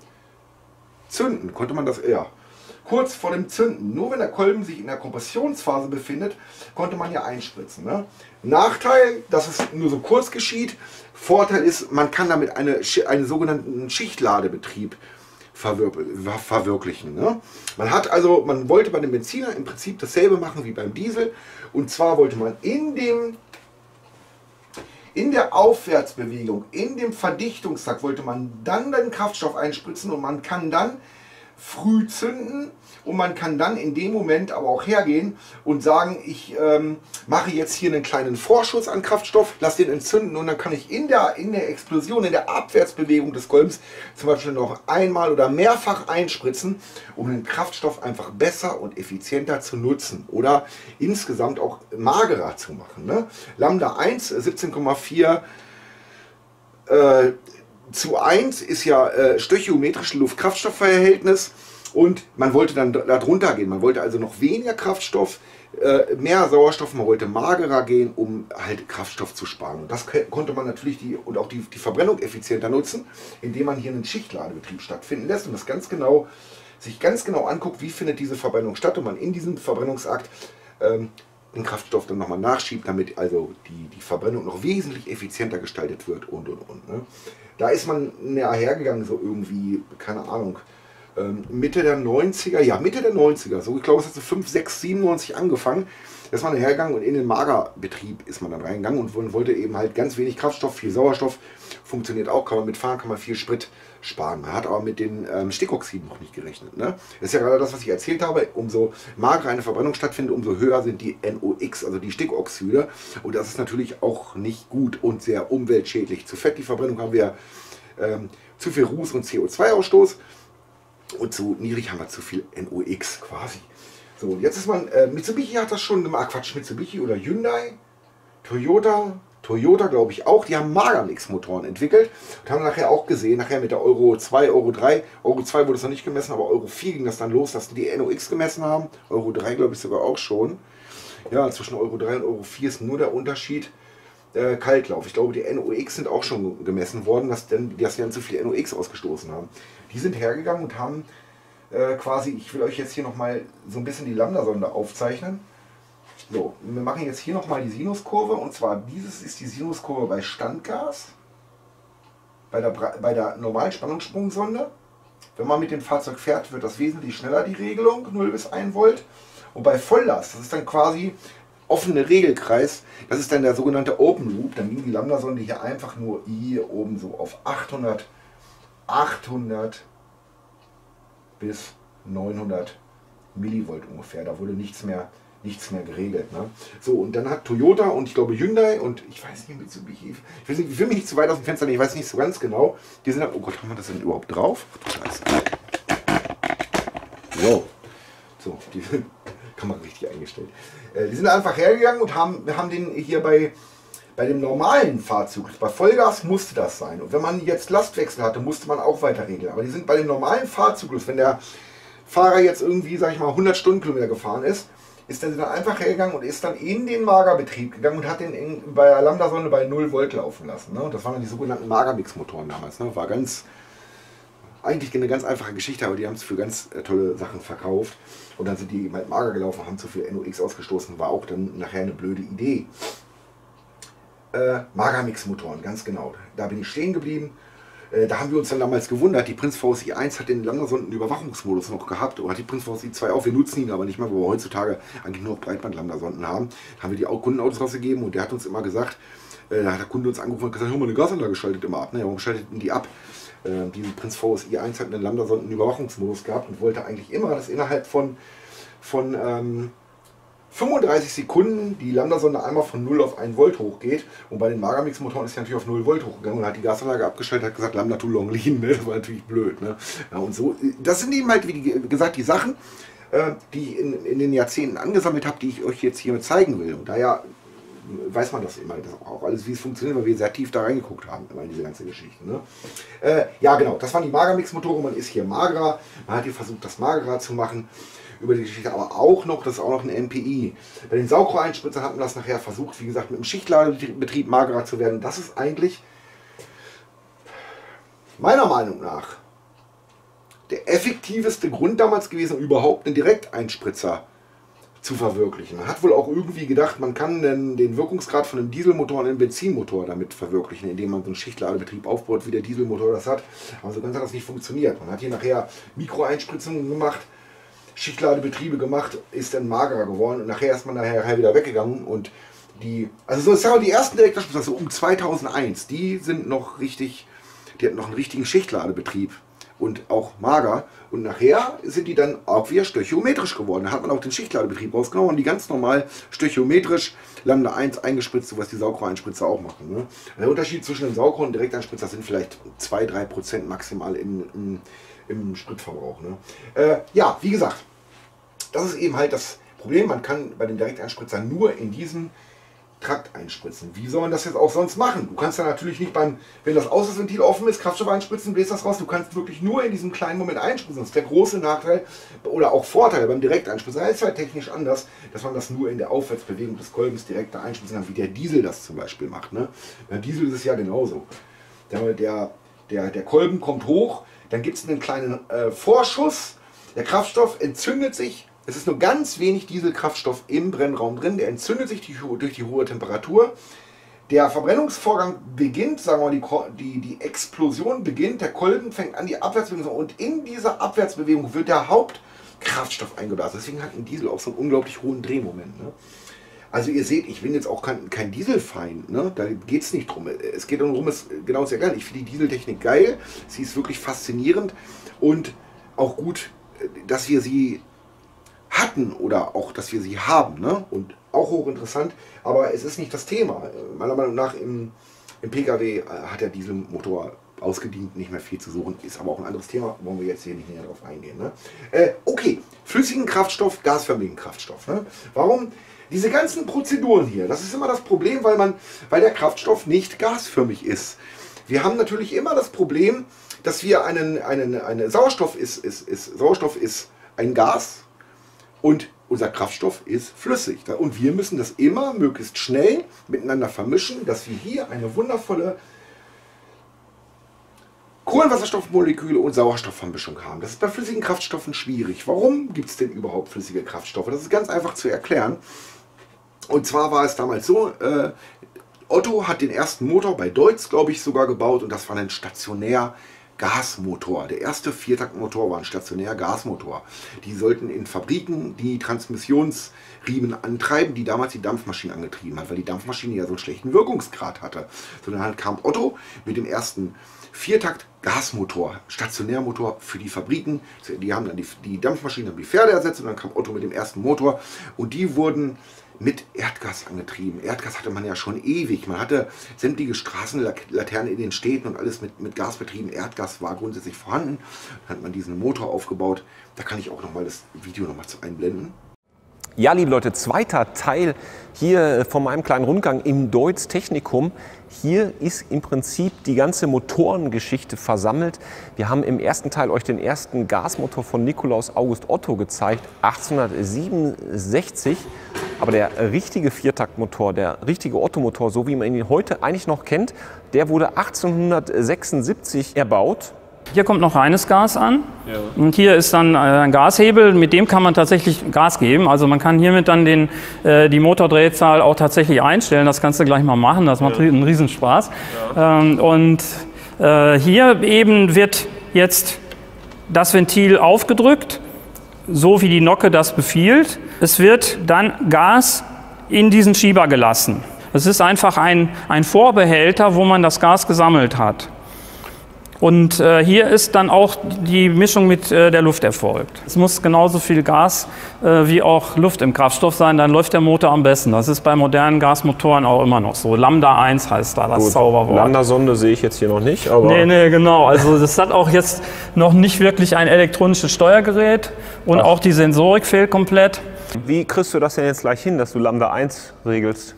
Zünden, konnte man das, ja, kurz vor dem Zünden. Nur wenn der Kolben sich in der Kompressionsphase befindet, konnte man ja einspritzen. Ne? Nachteil, dass es nur so kurz geschieht. Vorteil ist, man kann damit eine, einen sogenannten Schichtladebetrieb verwirklichen. Ne? Man hat also, man wollte bei dem Benziner im Prinzip dasselbe machen wie beim Diesel, und zwar wollte man in dem in der Aufwärtsbewegung, in dem Verdichtungstakt wollte man dann den Kraftstoff einspritzen und man kann dann früh zünden und man kann dann in dem Moment aber auch hergehen und sagen, ich ähm, mache jetzt hier einen kleinen Vorschuss an Kraftstoff, lasse den entzünden und dann kann ich in der, in der Explosion, in der Abwärtsbewegung des Kolbens zum Beispiel noch einmal oder mehrfach einspritzen, um den Kraftstoff einfach besser und effizienter zu nutzen oder insgesamt auch magerer zu machen. Ne? Lambda eins, siebzehn Komma vier äh, zu eins ist ja äh, stöchiometrische Luft-Kraftstoff-Verhältnis und man wollte dann darunter gehen. Man wollte also noch weniger Kraftstoff, äh, mehr Sauerstoff, man wollte magerer gehen, um halt Kraftstoff zu sparen. Und das konnte man natürlich die, und auch die, die Verbrennung effizienter nutzen, indem man hier einen Schichtladebetrieb stattfinden lässt und das ganz genau, sich ganz genau anguckt, wie findet diese Verbrennung statt und man in diesem Verbrennungsakt ähm, den Kraftstoff dann nochmal nachschiebt, damit also die, die Verbrennung noch wesentlich effizienter gestaltet wird und und und. Ne? Da ist man näher hergegangen, so irgendwie, keine Ahnung, ähm, Mitte der neunziger, ja Mitte der neunziger, so ich glaube es hat so fünf, sechs, siebenundneunzig angefangen, da ist man hergegangen und in den Magerbetrieb ist man dann reingegangen und wollte eben halt ganz wenig Kraftstoff, viel Sauerstoff, funktioniert auch, kann man mitfahren, kann man viel Sprit sparen. Man hat aber mit den ähm, Stickoxiden noch nicht gerechnet. Ne? Das ist ja gerade das, was ich erzählt habe, umso magerer eine Verbrennung stattfindet, umso höher sind die N O x, also die Stickoxide und das ist natürlich auch nicht gut und sehr umweltschädlich. Zu fett die Verbrennung haben wir ähm, zu viel Ruß und C O zwei Ausstoß und zu niedrig haben wir zu viel N O x quasi. So, und jetzt ist man, äh, Mitsubishi hat das schon gemacht, Quatsch, Mitsubishi oder Hyundai, Toyota, Toyota glaube ich auch, die haben Magermix-Motoren entwickelt und haben nachher auch gesehen, nachher mit der Euro zwei, Euro drei, Euro zwei wurde es noch nicht gemessen, aber Euro vier ging das dann los, dass die N O x gemessen haben, Euro drei glaube ich sogar auch schon. Ja, zwischen Euro drei und Euro vier ist nur der Unterschied, äh, Kaltlauf. Ich glaube, die N O X sind auch schon gemessen worden, dass, denn, dass die dann zu viel N O X ausgestoßen haben. Die sind hergegangen und haben äh, quasi, ich will euch jetzt hier nochmal so ein bisschen die Lambda-Sonde aufzeichnen. So, wir machen jetzt hier nochmal die Sinuskurve, und zwar dieses ist die Sinuskurve bei Standgas, bei der, bei der normalen Spannungssprungsonde. Wenn man mit dem Fahrzeug fährt, wird das wesentlich schneller, die Regelung, null bis ein Volt. Und bei Volllast, das ist dann quasi offene Regelkreis, das ist dann der sogenannte Open Loop, dann ging die Lambda-Sonde hier einfach nur hier oben so auf achthundert, achthundert bis neunhundert Millivolt ungefähr, da wurde nichts mehr nichts mehr geregelt. Ne? So, und dann hat Toyota und ich glaube Hyundai und ich weiß nicht, Mitsubishi, ich, weiß nicht, ich will mich nicht zu weit aus dem Fenster nehmen, ich weiß nicht so ganz genau, die sind, oh Gott, haben wir das denn überhaupt drauf? Scheiße. So, so, die Kamera richtig eingestellt. Äh, die sind einfach hergegangen und haben, wir haben den hier bei, bei dem normalen Fahrzeug, bei Vollgas musste das sein. Und wenn man jetzt Lastwechsel hatte, musste man auch weiter regeln. Aber die sind bei dem normalen Fahrzyklus, wenn der Fahrer jetzt irgendwie, sag ich mal, hundert Stundenkilometer gefahren ist, ist er dann einfach hergegangen und ist dann in den Magerbetrieb gegangen und hat den in, bei der Lambda-Sonde bei null Volt laufen lassen. Ne? Und das waren dann die sogenannten Magermix-Motoren damals. Ne? War ganz, eigentlich eine ganz einfache Geschichte, aber die haben es für ganz äh, tolle Sachen verkauft. Und dann sind die eben halt mager gelaufen, haben zu viel N O X ausgestoßen, war auch dann nachher eine blöde Idee. Äh, Magermix-Motoren, ganz genau. Da bin ich stehen geblieben. Da haben wir uns dann damals gewundert, die Prinz V S I eins hat den Lambda-Sonden-Überwachungsmodus noch gehabt, oder hat die Prinz V S I zwei auch, wir nutzen ihn aber nicht mehr, wo wir heutzutage eigentlich nur noch Breitband-Lambda-Sonden haben. Da haben wir die auch Kundenautos rausgegeben und der hat uns immer gesagt, äh, da hat der Kunde uns angerufen und gesagt, hör mal, eine Gasanlage schaltet immer ab. Ne? Warum schaltet denn die ab? Äh, die Prinz V S I eins hat einen Lambda-Sonden-Überwachungsmodus gehabt und wollte eigentlich immer, dass innerhalb von, von ähm, fünfunddreißig Sekunden die Lambda-Sonde einmal von null auf ein Volt hochgeht, und bei den Magermix-Motoren ist sie natürlich auf null Volt hochgegangen und hat die Gasanlage abgestellt, hat gesagt, Lambda too long lean, ne? Das war natürlich blöd. Ne? Ja, und so, das sind eben halt, wie gesagt, die Sachen, äh, die ich in, in den Jahrzehnten angesammelt habe, die ich euch jetzt hiermit zeigen will. Und daher weiß man das immer, das auch alles, wie es funktioniert, weil wir sehr tief da reingeguckt haben, immer in diese ganze Geschichte. Ne? Äh, ja, genau, das waren die Magermix-Motoren, man ist hier magerer, man hat hier versucht, das magerer zu machen, über die Geschichte, aber auch noch, das ist auch noch ein N P I. Bei den Saugrohreinspritzern hat man das nachher versucht, wie gesagt, mit dem Schichtladebetrieb magerer zu werden. Das ist eigentlich meiner Meinung nach der effektivste Grund damals gewesen, überhaupt einen Direkteinspritzer zu verwirklichen. Man hat wohl auch irgendwie gedacht, man kann den, den Wirkungsgrad von einem Dieselmotor und einem Benzinmotor damit verwirklichen, indem man so einen Schichtladebetrieb aufbaut, wie der Dieselmotor das hat. Aber so ganz hat das nicht funktioniert. Man hat hier nachher Mikroeinspritzungen gemacht, Schichtladebetriebe gemacht, ist dann magerer geworden und nachher ist man nachher wieder weggegangen und die, also so, ich sag mal, die ersten Direkteinspritzer, so um zweitausendeins, die sind noch richtig, die hatten noch einen richtigen Schichtladebetrieb und auch mager, und nachher sind die dann auch wieder stöchiometrisch geworden. Da hat man auch den Schichtladebetrieb rausgenommen und die ganz normal stöchiometrisch Lambda eins eingespritzt, so was die Saugrohreinsspritzer auch machen. Ne? Der Unterschied zwischen dem Saugrohr und Direkteinspritzer sind vielleicht zwei bis drei Prozent maximal im, im, im Spritverbrauch. Ne? Äh, ja, wie gesagt, das ist eben halt das Problem, man kann bei den Direkteinspritzern nur in diesen Trakt einspritzen. Wie soll man das jetzt auch sonst machen? Du kannst ja natürlich nicht beim, wenn das Auslassventil offen ist, Kraftstoff einspritzen, bläst das raus. Du kannst wirklich nur in diesem kleinen Moment einspritzen. Das ist der große Nachteil oder auch Vorteil beim Direkteinspritzen. Das ist halt technisch anders, dass man das nur in der Aufwärtsbewegung des Kolbens direkt da einspritzen kann, wie der Diesel das zum Beispiel macht. Ne? Beim Diesel ist es ja genauso. Der, der, der, der Kolben kommt hoch, dann gibt es einen kleinen äh, Vorschuss, der Kraftstoff entzündet sich. Es ist nur ganz wenig Dieselkraftstoff im Brennraum drin, der entzündet sich durch die hohe Temperatur. Der Verbrennungsvorgang beginnt, sagen wir mal, die, die, die Explosion beginnt, der Kolben fängt an, die Abwärtsbewegung, und in dieser Abwärtsbewegung wird der Hauptkraftstoff eingeblasen. Deswegen hat ein Diesel auch so einen unglaublich hohen Drehmoment. Ne? Also ihr seht, ich bin jetzt auch kein, kein Dieselfeind, ne? Da geht es nicht drum. Es geht darum, es genau sehr geil. Ich finde die Dieseltechnik geil, sie ist wirklich faszinierend und auch gut, dass wir sie hatten oder auch, dass wir sie haben, ne? Und auch hochinteressant, aber es ist nicht das Thema. Meiner Meinung nach im, im Pkw hat der Dieselmotor ausgedient, nicht mehr viel zu suchen, ist aber auch ein anderes Thema, wollen wir jetzt hier nicht näher drauf eingehen. Ne? Äh, okay, flüssigen Kraftstoff, gasförmigen Kraftstoff. Ne? Warum? Diese ganzen Prozeduren hier, das ist immer das Problem, weil, man, weil der Kraftstoff nicht gasförmig ist. Wir haben natürlich immer das Problem, dass wir einen, einen eine Sauerstoff ist, ist, ist, Sauerstoff ist ein Gas. Und unser Kraftstoff ist flüssig. Und wir müssen das immer möglichst schnell miteinander vermischen, dass wir hier eine wundervolle Kohlenwasserstoffmoleküle und Sauerstoffvermischung haben. Das ist bei flüssigen Kraftstoffen schwierig. Warum gibt es denn überhaupt flüssige Kraftstoffe? Das ist ganz einfach zu erklären. Und zwar war es damals so, äh, Otto hat den ersten Motor bei Deutz, glaube ich, sogar gebaut und das war ein stationär Gasmotor. Der erste Viertaktmotor war ein stationär Gasmotor. Die sollten in Fabriken die Transmissionsriemen antreiben, die damals die Dampfmaschine angetrieben hat, weil die Dampfmaschine ja so einen schlechten Wirkungsgrad hatte. Sondern dann kam Otto mit dem ersten Viertakt Gasmotor, Stationärmotor für die Fabriken. Die haben dann die, die Dampfmaschinen haben die Pferde ersetzt und dann kam Otto mit dem ersten Motor und die wurden mit Erdgas angetrieben. Erdgas hatte man ja schon ewig. Man hatte sämtliche Straßenlaternen in den Städten und alles mit, mit Gas betrieben. Erdgas war grundsätzlich vorhanden. Dann hat man diesen Motor aufgebaut. Da kann ich auch noch mal das Video noch mal zu einblenden.
Ja, liebe Leute, zweiter Teil hier von meinem kleinen Rundgang im Deutz Technikum. Hier ist im Prinzip die ganze Motorengeschichte versammelt. Wir haben im ersten Teil euch den ersten Gasmotor von Nikolaus August Otto gezeigt, achtzehnhundertsiebenundsechzig. Aber der richtige Viertaktmotor, der richtige Otto-Motor, so wie man ihn heute eigentlich noch kennt, der wurde achtzehnhundertsechsundsiebzig erbaut.
Hier kommt noch reines Gas an, ja. Und hier ist dann ein Gashebel, mit dem kann man tatsächlich Gas geben. Also man kann hiermit dann den, äh, die Motordrehzahl auch tatsächlich einstellen. Das kannst du gleich mal machen, das macht ja einen Riesenspaß. Ja. Ähm, und äh, hier eben wird jetzt das Ventil aufgedrückt, so wie die Nocke das befiehlt. Es wird dann Gas in diesen Schieber gelassen. Es ist einfach ein, ein Vorbehälter, wo man das Gas gesammelt hat. Und äh, hier ist dann auch die Mischung mit äh, der Luft erfolgt. Es muss genauso viel Gas äh, wie auch Luft im Kraftstoff sein, dann läuft der Motor am besten. Das ist bei modernen Gasmotoren auch immer noch so. Lambda eins heißt da das Gut. Zauberwort.
Lambda-Sonde sehe ich jetzt hier noch nicht. Aber
nee, nee, genau. Also das hat auch jetzt noch nicht wirklich ein elektronisches Steuergerät und Ach. auch die Sensorik fehlt komplett.
Wie kriegst du das denn jetzt gleich hin, dass du Lambda eins regelst?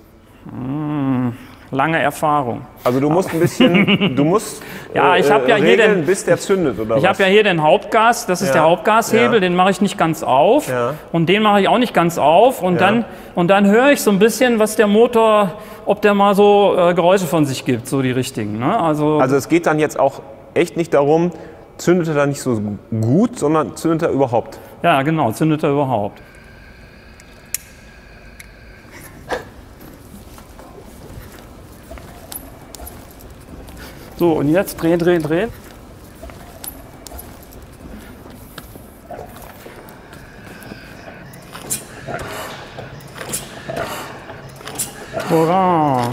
Mmh. Lange Erfahrung.
Also du musst ein bisschen, du musst
ja, ich habe ja
regeln,
hier den,
bis der zündet, oder
ich
was?
habe ja hier den Hauptgas, das ist
ja.
der Hauptgashebel, ja. den mache ich nicht ganz auf ja. und den mache ich auch nicht ganz auf und ja. dann und dann höre ich so ein bisschen, was der Motor, ob der mal so äh, Geräusche von sich gibt, so die richtigen. Ne? Also,
also es geht dann jetzt auch echt nicht darum, zündet er da nicht so gut, sondern zündet er überhaupt?
Ja, genau, zündet er überhaupt. So, und jetzt drehen, drehen, drehen. Hurra!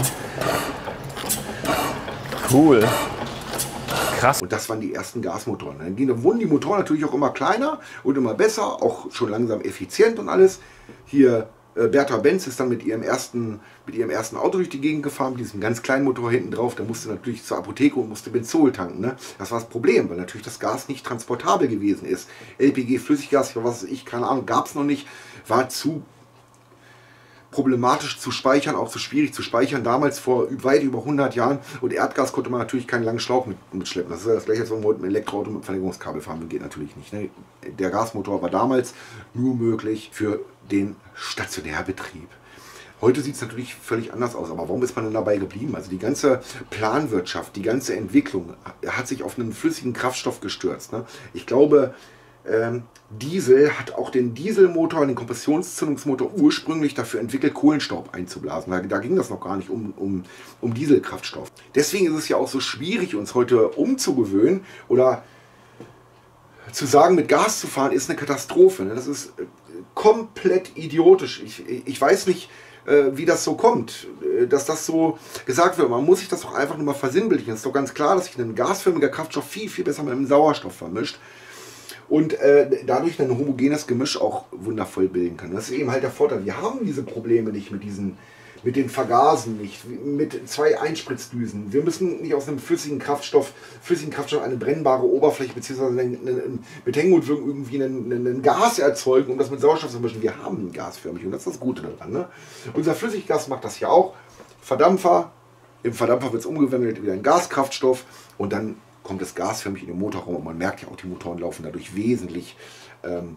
Cool. Krass.
Und das waren die ersten Gasmotoren. Dann wurden die Motoren natürlich auch immer kleiner und immer besser, auch schon langsam effizient und alles. Hier äh, Bertha Benz ist dann mit ihrem ersten mit ihrem ersten Auto durch die Gegend gefahren, mit diesem ganz kleinen Motor hinten drauf. Da musste natürlich zur Apotheke und musste Benzol tanken. Ne? Das war das Problem, weil natürlich das Gas nicht transportabel gewesen ist. L P G, Flüssiggas, was weiß ich, keine Ahnung, gab es noch nicht, war zu problematisch zu speichern, auch zu schwierig zu speichern. Damals vor weit über hundert Jahren. Und Erdgas konnte man natürlich keinen langen Schlauch mit, mitschleppen. Das ist ja das gleiche, als wenn man heute ein Elektroauto mit Verlängerungskabel fahren will. Geht natürlich nicht. Ne? Der Gasmotor war damals nur möglich für den Stationärbetrieb. Heute sieht es natürlich völlig anders aus, aber warum ist man denn dabei geblieben? Also die ganze Planwirtschaft, die ganze Entwicklung hat sich auf einen flüssigen Kraftstoff gestürzt. Ne? Ich glaube, ähm, Diesel hat auch den Dieselmotor, den Kompressionszündungsmotor ursprünglich dafür entwickelt, Kohlenstaub einzublasen. Da, da ging das noch gar nicht um, um, um Dieselkraftstoff. Deswegen ist es ja auch so schwierig, uns heute umzugewöhnen oder zu sagen, mit Gas zu fahren, ist eine Katastrophe. Ne? Das ist komplett idiotisch. Ich, ich weiß nicht, wie das so kommt, dass das so gesagt wird. Man muss sich das doch einfach nur mal versinnbildlichen. Es ist doch ganz klar, dass sich ein gasförmiger Kraftstoff viel, viel besser mit dem Sauerstoff vermischt und äh, dadurch ein homogenes Gemisch auch wundervoll bilden kann. Das ist eben halt der Vorteil. Wir haben diese Probleme nicht mit diesen, mit den Vergasen nicht, mit zwei Einspritzdüsen. Wir müssen nicht aus einem flüssigen Kraftstoff, flüssigen Kraftstoff eine brennbare Oberfläche bzw. mit Hängenwirkung irgendwie ein Gas erzeugen, um das mit Sauerstoff zu mischen. Wir haben ein gasförmig und das ist das Gute daran. Ne? Unser Flüssiggas macht das ja auch. Verdampfer, im Verdampfer wird es umgewandelt wieder in Gaskraftstoff und dann kommt das gasförmig in den Motorraum und man merkt ja auch, die Motoren laufen dadurch wesentlich, ähm,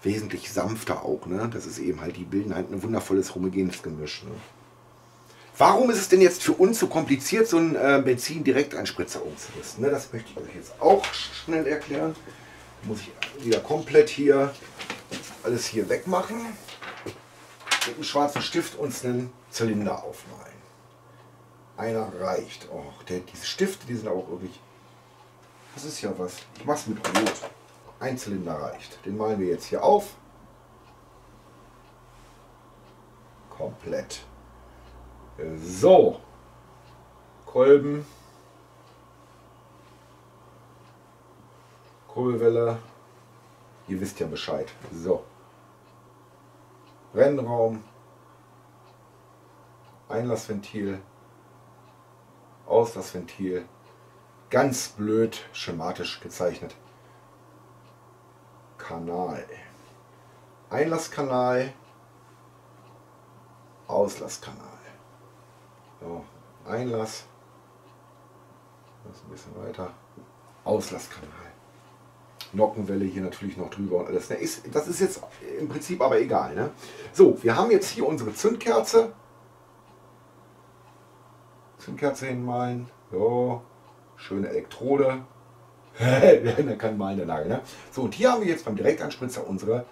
wesentlich sanfter auch. Ne? Das ist eben halt, die bilden halt ein wundervolles homogenes Gemisch. Ne? Warum ist es denn jetzt für uns so kompliziert, so einen äh, Benzin-Direkteinspritzer umzurüsten? Ne? Das möchte ich euch jetzt auch schnell erklären. Da muss ich wieder komplett hier alles hier wegmachen. Mit einem schwarzen Stift uns einen Zylinder aufmalen. Einer reicht. Oh, der, diese Stifte, die sind auch wirklich... Das ist ja was. Ich mache es mit Rot. Ein Zylinder reicht. Den malen wir jetzt hier auf. Komplett. So. Kolben. Kurbelwelle. Ihr wisst ja Bescheid. So. Brennraum. Einlassventil. Auslassventil. Ganz blöd schematisch gezeichnet. Kanal. Einlasskanal. Auslasskanal. So, Einlass. Das ein bisschen weiter. Auslasskanal. Nockenwelle hier natürlich noch drüber und alles. Das ist jetzt im Prinzip aber egal. Ne? So, wir haben jetzt hier unsere Zündkerze. Zündkerze hinmalen. So, schöne Elektrode. Da kann malen der Nagel. Ne? So, und hier haben wir jetzt beim Direkteinspritzer unsere,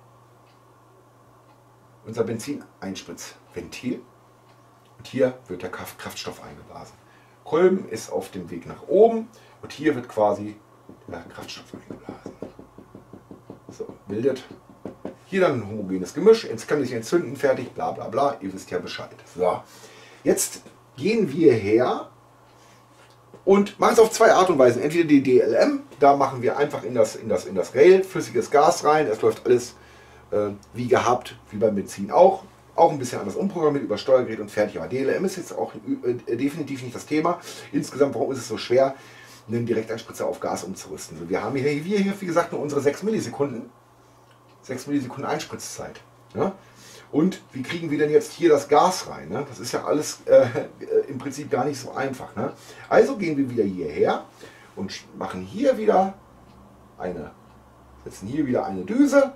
unser Benzineinspritzventil. Und hier wird der Kraftstoff eingeblasen. Kolben ist auf dem Weg nach oben und hier wird quasi der Kraftstoff eingeblasen. So, bildet hier dann ein homogenes Gemisch. Jetzt kann ich entzünden, fertig, bla bla bla. Ihr wisst ja Bescheid. So, jetzt gehen wir her und machen es auf zwei Art und Weisen. Entweder die D L M, da machen wir einfach in das, in das, in das Rail flüssiges Gas rein. Es läuft alles äh, wie gehabt, wie beim Benzin auch. Auch ein bisschen anders umprogrammiert über Steuergerät und fertig. Aber D L M ist jetzt auch äh, definitiv nicht das Thema. Insgesamt, warum ist es so schwer, einen Direkteinspritzer auf Gas umzurüsten? Also wir haben hier, wir hier, wie gesagt, nur unsere sechs Millisekunden. sechs Millisekunden Einspritzzeit. Ja? Und wie kriegen wir denn jetzt hier das Gas rein? Ne? Das ist ja alles äh, im Prinzip gar nicht so einfach. Ne? Also gehen wir wieder hierher und machen hier wieder eine, setzen hier wieder eine Düse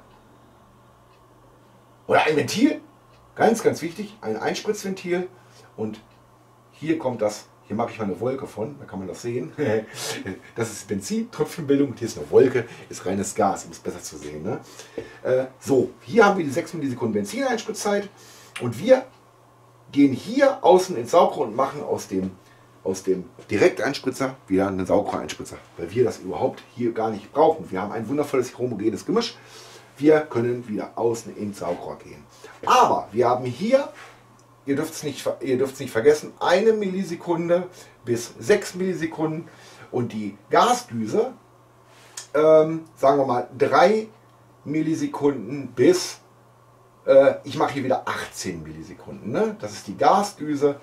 oder ein Ventil. Ganz, ganz wichtig, ein Einspritzventil. Und hier kommt das, hier mache ich mal eine Wolke von, da kann man das sehen. Das ist Benzin, Tröpfchenbildung, und hier ist eine Wolke, ist reines Gas, um es besser zu sehen. Ne? Äh, so, hier haben wir die sechs Millisekunden Benzineinspritzzeit und wir gehen hier außen ins Saugrohr und machen aus dem, aus dem Direkteinspritzer wieder einen Saugrohreinspritzer, weil wir das überhaupt hier gar nicht brauchen. Wir haben ein wundervolles homogenes Gemisch. Wir können wieder außen ins Saugrohr gehen. Aber wir haben hier, ihr dürft es nicht, ihr dürft es nicht vergessen, eine Millisekunde bis sechs Millisekunden und die Gasdüse, ähm, sagen wir mal drei Millisekunden bis, äh, ich mache hier wieder achtzehn Millisekunden. Ne? Das ist die Gasdüse,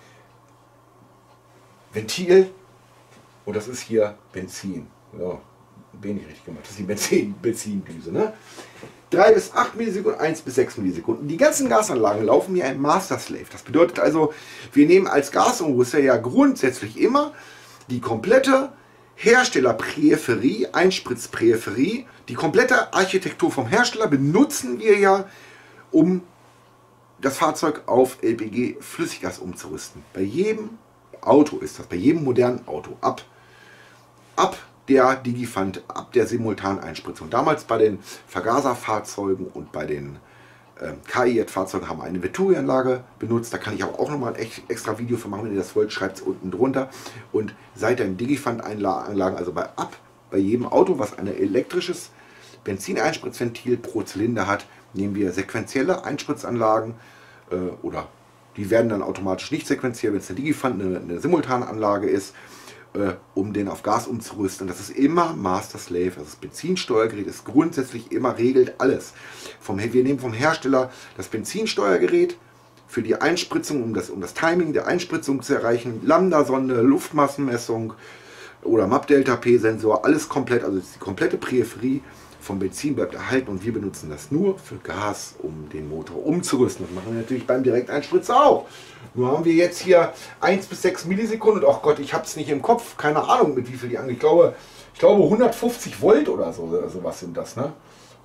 Ventil und das ist hier Benzin. Ja, wenig richtig gemacht. Das ist die Benzin, Benzindüse. Ne? drei bis acht Millisekunden, eins bis sechs Millisekunden. Die ganzen Gasanlagen laufen hier ein Master Slave. Das bedeutet also, wir nehmen als Gasumrüster ja grundsätzlich immer die komplette Herstellerpräferie, Einspritzpräferie, die komplette Architektur vom Hersteller benutzen wir ja, um das Fahrzeug auf L P G Flüssiggas umzurüsten. Bei jedem Auto ist das, bei jedem modernen Auto ab, ab der Digifant, ab der Simultaneinspritzung. Damals bei den Vergaserfahrzeugen und bei den äh, K I-Jet-Fahrzeugen haben wir eine Venturi-Anlage benutzt. Da kann ich aber auch nochmal ein extra Video für machen, wenn ihr das wollt, schreibt es unten drunter. Und seit den Digifant-Anlagen, also bei ab bei jedem Auto, was ein elektrisches Benzineinspritzventil pro Zylinder hat, nehmen wir sequentielle Einspritzanlagen äh, oder die werden dann automatisch nicht sequenziell, wenn es eine Digifant, eine, eine Simultananlage ist, äh, um den auf Gas umzurüsten. Das ist immer Master Slave. Also das Benzinsteuergerät ist grundsätzlich immer, regelt alles. Vom, wir nehmen vom Hersteller das Benzinsteuergerät für die Einspritzung, um das, um das Timing der Einspritzung zu erreichen, Lambda-Sonde, Luftmassenmessung oder Map-Delta-P-Sensor, alles komplett, also die komplette Peripherie vom Benzin bleibt erhalten und wir benutzen das nur für Gas, um den Motor umzurüsten. Das machen wir natürlich beim Direkteinspritzer auch. Nur haben wir jetzt hier eins bis sechs Millisekunden und ach Gott, ich habe es nicht im Kopf, keine Ahnung mit wie viel die an. Ich glaube, ich glaube hundertfünfzig Volt oder so, sowas sind das, ne?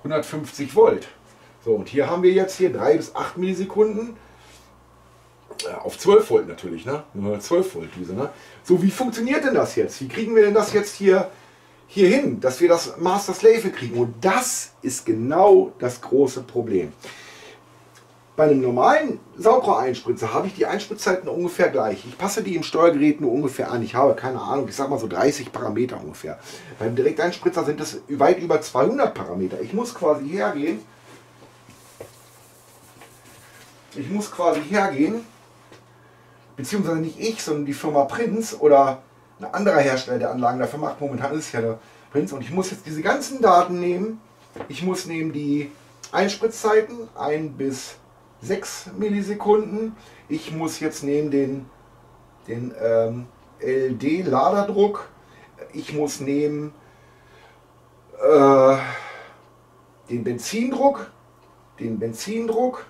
hundertfünfzig Volt. So, und hier haben wir jetzt hier drei bis acht Millisekunden. Auf zwölf Volt natürlich, ne? Nur zwölf Volt Düse, ne? So, wie funktioniert denn das jetzt? Wie kriegen wir denn das jetzt hier, hier hin, dass wir das Master Slave kriegen? Und das ist genau das große Problem. Bei einem normalen Saugrohreinspritzer habe ich die Einspritzzeiten ungefähr gleich. Ich passe die im Steuergerät nur ungefähr an. Ich habe keine Ahnung, ich sage mal so dreißig Parameter ungefähr. Beim Direkteinspritzer sind es weit über zweihundert Parameter. Ich muss quasi hergehen. Ich muss quasi hergehen. Beziehungsweise nicht ich, sondern die Firma Prinz oder ein anderer Hersteller der Anlagen dafür macht. Momentan ist es ja der Prinz. Und ich muss jetzt diese ganzen Daten nehmen. Ich muss nehmen die Einspritzzeiten, ein bis sechs Millisekunden. Ich muss jetzt nehmen den, den ähm, L D-Laderdruck. Ich muss nehmen äh, den Benzindruck. Den Benzindruck.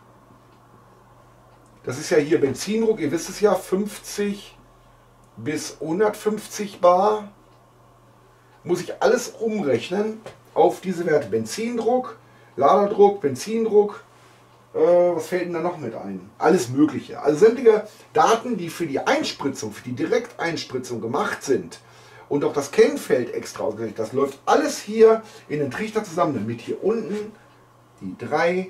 Das ist ja hier Benzindruck, ihr wisst es ja, fünfzig bis hundertfünfzig Bar. Muss ich alles umrechnen auf diese Werte. Benzindruck, Laderdruck, Benzindruck. Äh, was fällt denn da noch mit ein? Alles Mögliche. Also sämtliche Daten, die für die Einspritzung, für die Direkteinspritzung gemacht sind und auch das Kennfeld extra ausgerechnet, das läuft alles hier in den Trichter zusammen, damit hier unten die drei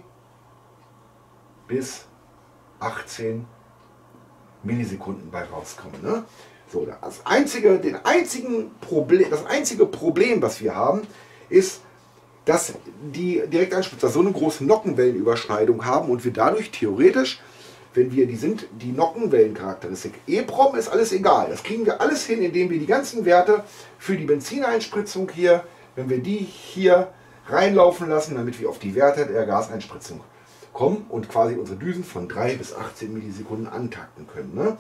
bis achtzehn Millisekunden bei rauskommen. Ne? So, das einzige, den einzigen Problem, das einzige Problem, was wir haben, ist, dass die Direkteinspritzer so eine große Nockenwellenüberschneidung haben und wir dadurch theoretisch, wenn wir, die sind die Nockenwellencharakteristik. EEPROM ist alles egal. Das kriegen wir alles hin, indem wir die ganzen Werte für die Benzineinspritzung hier, wenn wir die hier reinlaufen lassen, damit wir auf die Werte der Gaseinspritzung kommen und quasi unsere Düsen von drei bis achtzehn Millisekunden antakten können. Ne?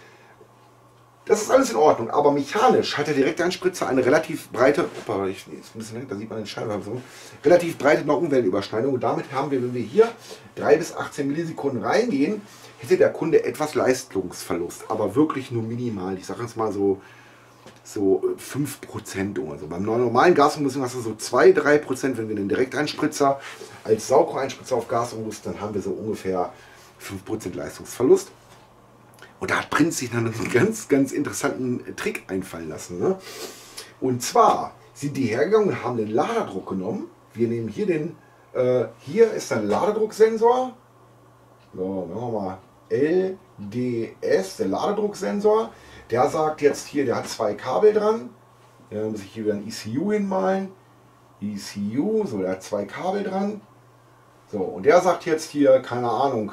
Das ist alles in Ordnung, aber mechanisch hat der Direkteinspritzer eine relativ breite, opa, ich, ist ein bisschen, da sieht man den Scheinwerfer, relativ breite Nockenwellenüberschneidung und damit haben wir, wenn wir hier drei bis achtzehn Millisekunden reingehen, hätte der Kunde etwas Leistungsverlust, aber wirklich nur minimal. Ich sage jetzt mal so, so fünf Prozent oder so. Beim normalen Gasumrüstung hast du so zwei bis drei Prozent, wenn wir den Direkteinspritzer als Saugrohreinspritzer auf Gas umrüsten, dann haben wir so ungefähr fünf Prozent Leistungsverlust. Und da hat Prinz sich dann einen ganz, ganz interessanten Trick einfallen lassen. Ne? Und zwar sind die hergegangen und haben den Laderdruck genommen. Wir nehmen hier den, äh, hier ist ein Laderdrucksensor. So, machen wir mal L D S, der Laderdrucksensor. Der sagt jetzt hier, der hat zwei Kabel dran. Da muss ich hier wieder ein E C U hinmalen. E C U, so, der hat zwei Kabel dran. So, und der sagt jetzt hier, keine Ahnung,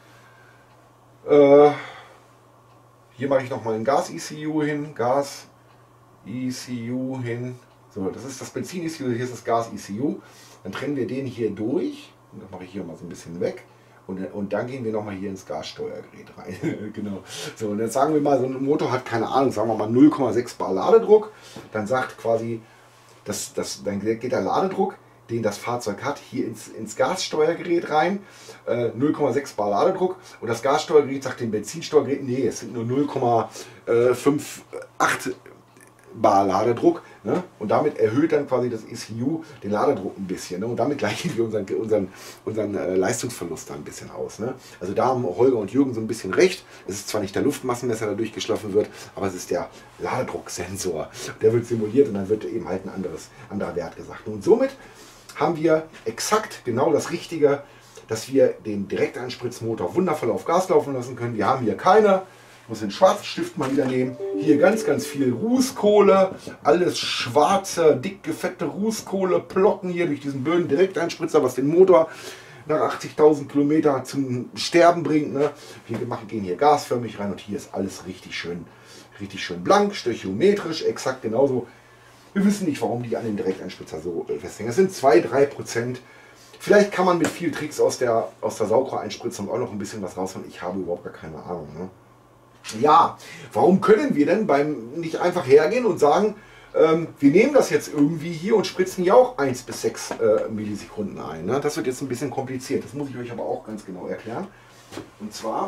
äh, hier mache ich nochmal ein Gas-E C U hin, Gas-E C U hin. So, das ist das Benzin-E C U, hier ist das Gas-E C U. Dann trennen wir den hier durch. Und das mache ich hier mal so ein bisschen weg. Und, und dann gehen wir nochmal hier ins Gassteuergerät rein. Genau. So, und dann sagen wir mal, so ein Motor hat, keine Ahnung, sagen wir mal null Komma sechs Bar Ladedruck. Dann sagt quasi, das, das, dann geht der Ladedruck, den das Fahrzeug hat, hier ins, ins Gassteuergerät rein. Äh, null Komma sechs Bar Ladedruck. Und das Gassteuergerät sagt dem Benzinsteuergerät, nee, es sind nur null Komma acht Bar Ladedruck. Ne? Und damit erhöht dann quasi das E C U den Ladedruck ein bisschen. Ne? Und damit gleichen wir unseren, unseren, unseren äh, Leistungsverlust da ein bisschen aus. Ne? Also da haben Holger und Jürgen so ein bisschen recht. Es ist zwar nicht der Luftmassenmesser, der durchgeschliffen wird, aber es ist der Ladedrucksensor. Der wird simuliert und dann wird eben halt ein anderes, anderer Wert gesagt. Und somit haben wir exakt genau das Richtige, dass wir den Direkteinspritzmotor wundervoll auf Gas laufen lassen können. Wir haben hier keine, ich muss den schwarzen Stift mal wieder nehmen, hier ganz, ganz viel Rußkohle, alles schwarze, dicke, fette Rußkohle, Plocken hier durch diesen blöden Direkteinspritzer, was den Motor nach achtzigtausend Kilometer zum Sterben bringt. Ne? Wir machen, gehen hier gasförmig rein und hier ist alles richtig schön, richtig schön blank, stöchiometrisch, exakt genauso. Wir wissen nicht, warum die an den Direkteinspritzer so festhängen. Das sind zwei bis drei Prozent. Vielleicht kann man mit viel Tricks aus der, aus der Saugrohreinspritzung auch noch ein bisschen was rausholen. Ich habe überhaupt gar keine Ahnung. Ne? Ja, warum können wir denn beim nicht einfach hergehen und sagen, ähm, wir nehmen das jetzt irgendwie hier und spritzen hier auch eins bis sechs äh, Millisekunden ein. Ne? Das wird jetzt ein bisschen kompliziert. Das muss ich euch aber auch ganz genau erklären. Und zwar...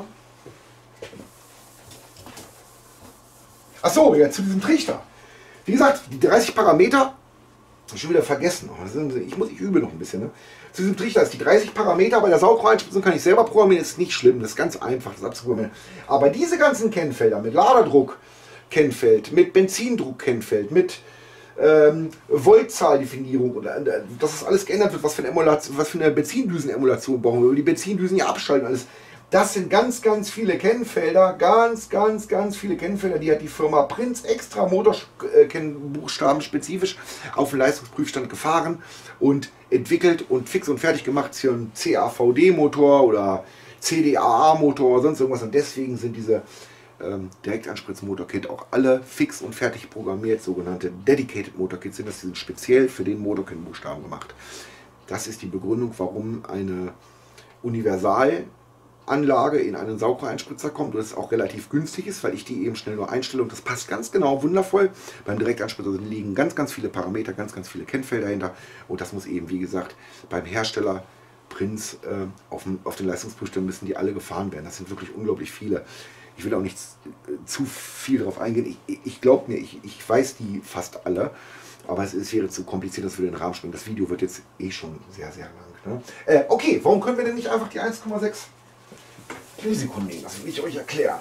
Achso, ja, zu diesem Trichter. Wie gesagt, die dreißig Parameter Schon wieder vergessen. Ich, muss, ich übe noch ein bisschen. Ne? Zu diesem Trichter ist die dreißig Parameter. Bei der Saugrohreinspritzung kann ich selber programmieren. Das ist nicht schlimm. Das ist ganz einfach, das abzuprogrammieren. Aber diese ganzen Kennfelder mit Laderdruck, Kennfeld, mit Benzindruck, Kennfeld, mit ähm, Voltzahldefinierung, und, äh, dass das alles geändert wird, was für eine, Emulation, was für eine Benzindüsen-Emulation brauchen wir, die Benzindüsen ja abschalten, alles. Das sind ganz, ganz viele Kennfelder, ganz, ganz, ganz viele Kennfelder, die hat die Firma Prinz extra Motorkennbuchstaben spezifisch auf den Leistungsprüfstand gefahren und entwickelt und fix und fertig gemacht für einen C A V D-Motor oder C D A A-Motor oder sonst irgendwas. Und deswegen sind diese ähm, Direktanspritzmotorkit auch alle fix und fertig programmiert, sogenannte Dedicated Motorkits sind das, die sind speziell für den Motorkennbuchstaben gemacht. Das ist die Begründung, warum eine Universal Anlage in einen Saugrohreinspritzer kommt und es auch relativ günstig ist, weil ich die eben schnell nur einstelle und das passt ganz genau, wundervoll. Beim Direktanspritzer liegen ganz, ganz viele Parameter, ganz, ganz viele Kennfelder dahinter und das muss eben, wie gesagt, beim Hersteller Prinz äh, auf, dem, auf den Leistungsprüfständen müssen die alle gefahren werden. Das sind wirklich unglaublich viele. Ich will auch nicht äh, zu viel darauf eingehen. Ich, ich glaube mir, ich, ich weiß die fast alle, aber es, es wäre zu kompliziert, das würde den Rahmen springen. Das Video wird jetzt eh schon sehr, sehr lang. Ne? Äh, okay, warum können wir denn nicht einfach die eins Komma sechs Millisekunden nehmen? Das will ich euch erklären.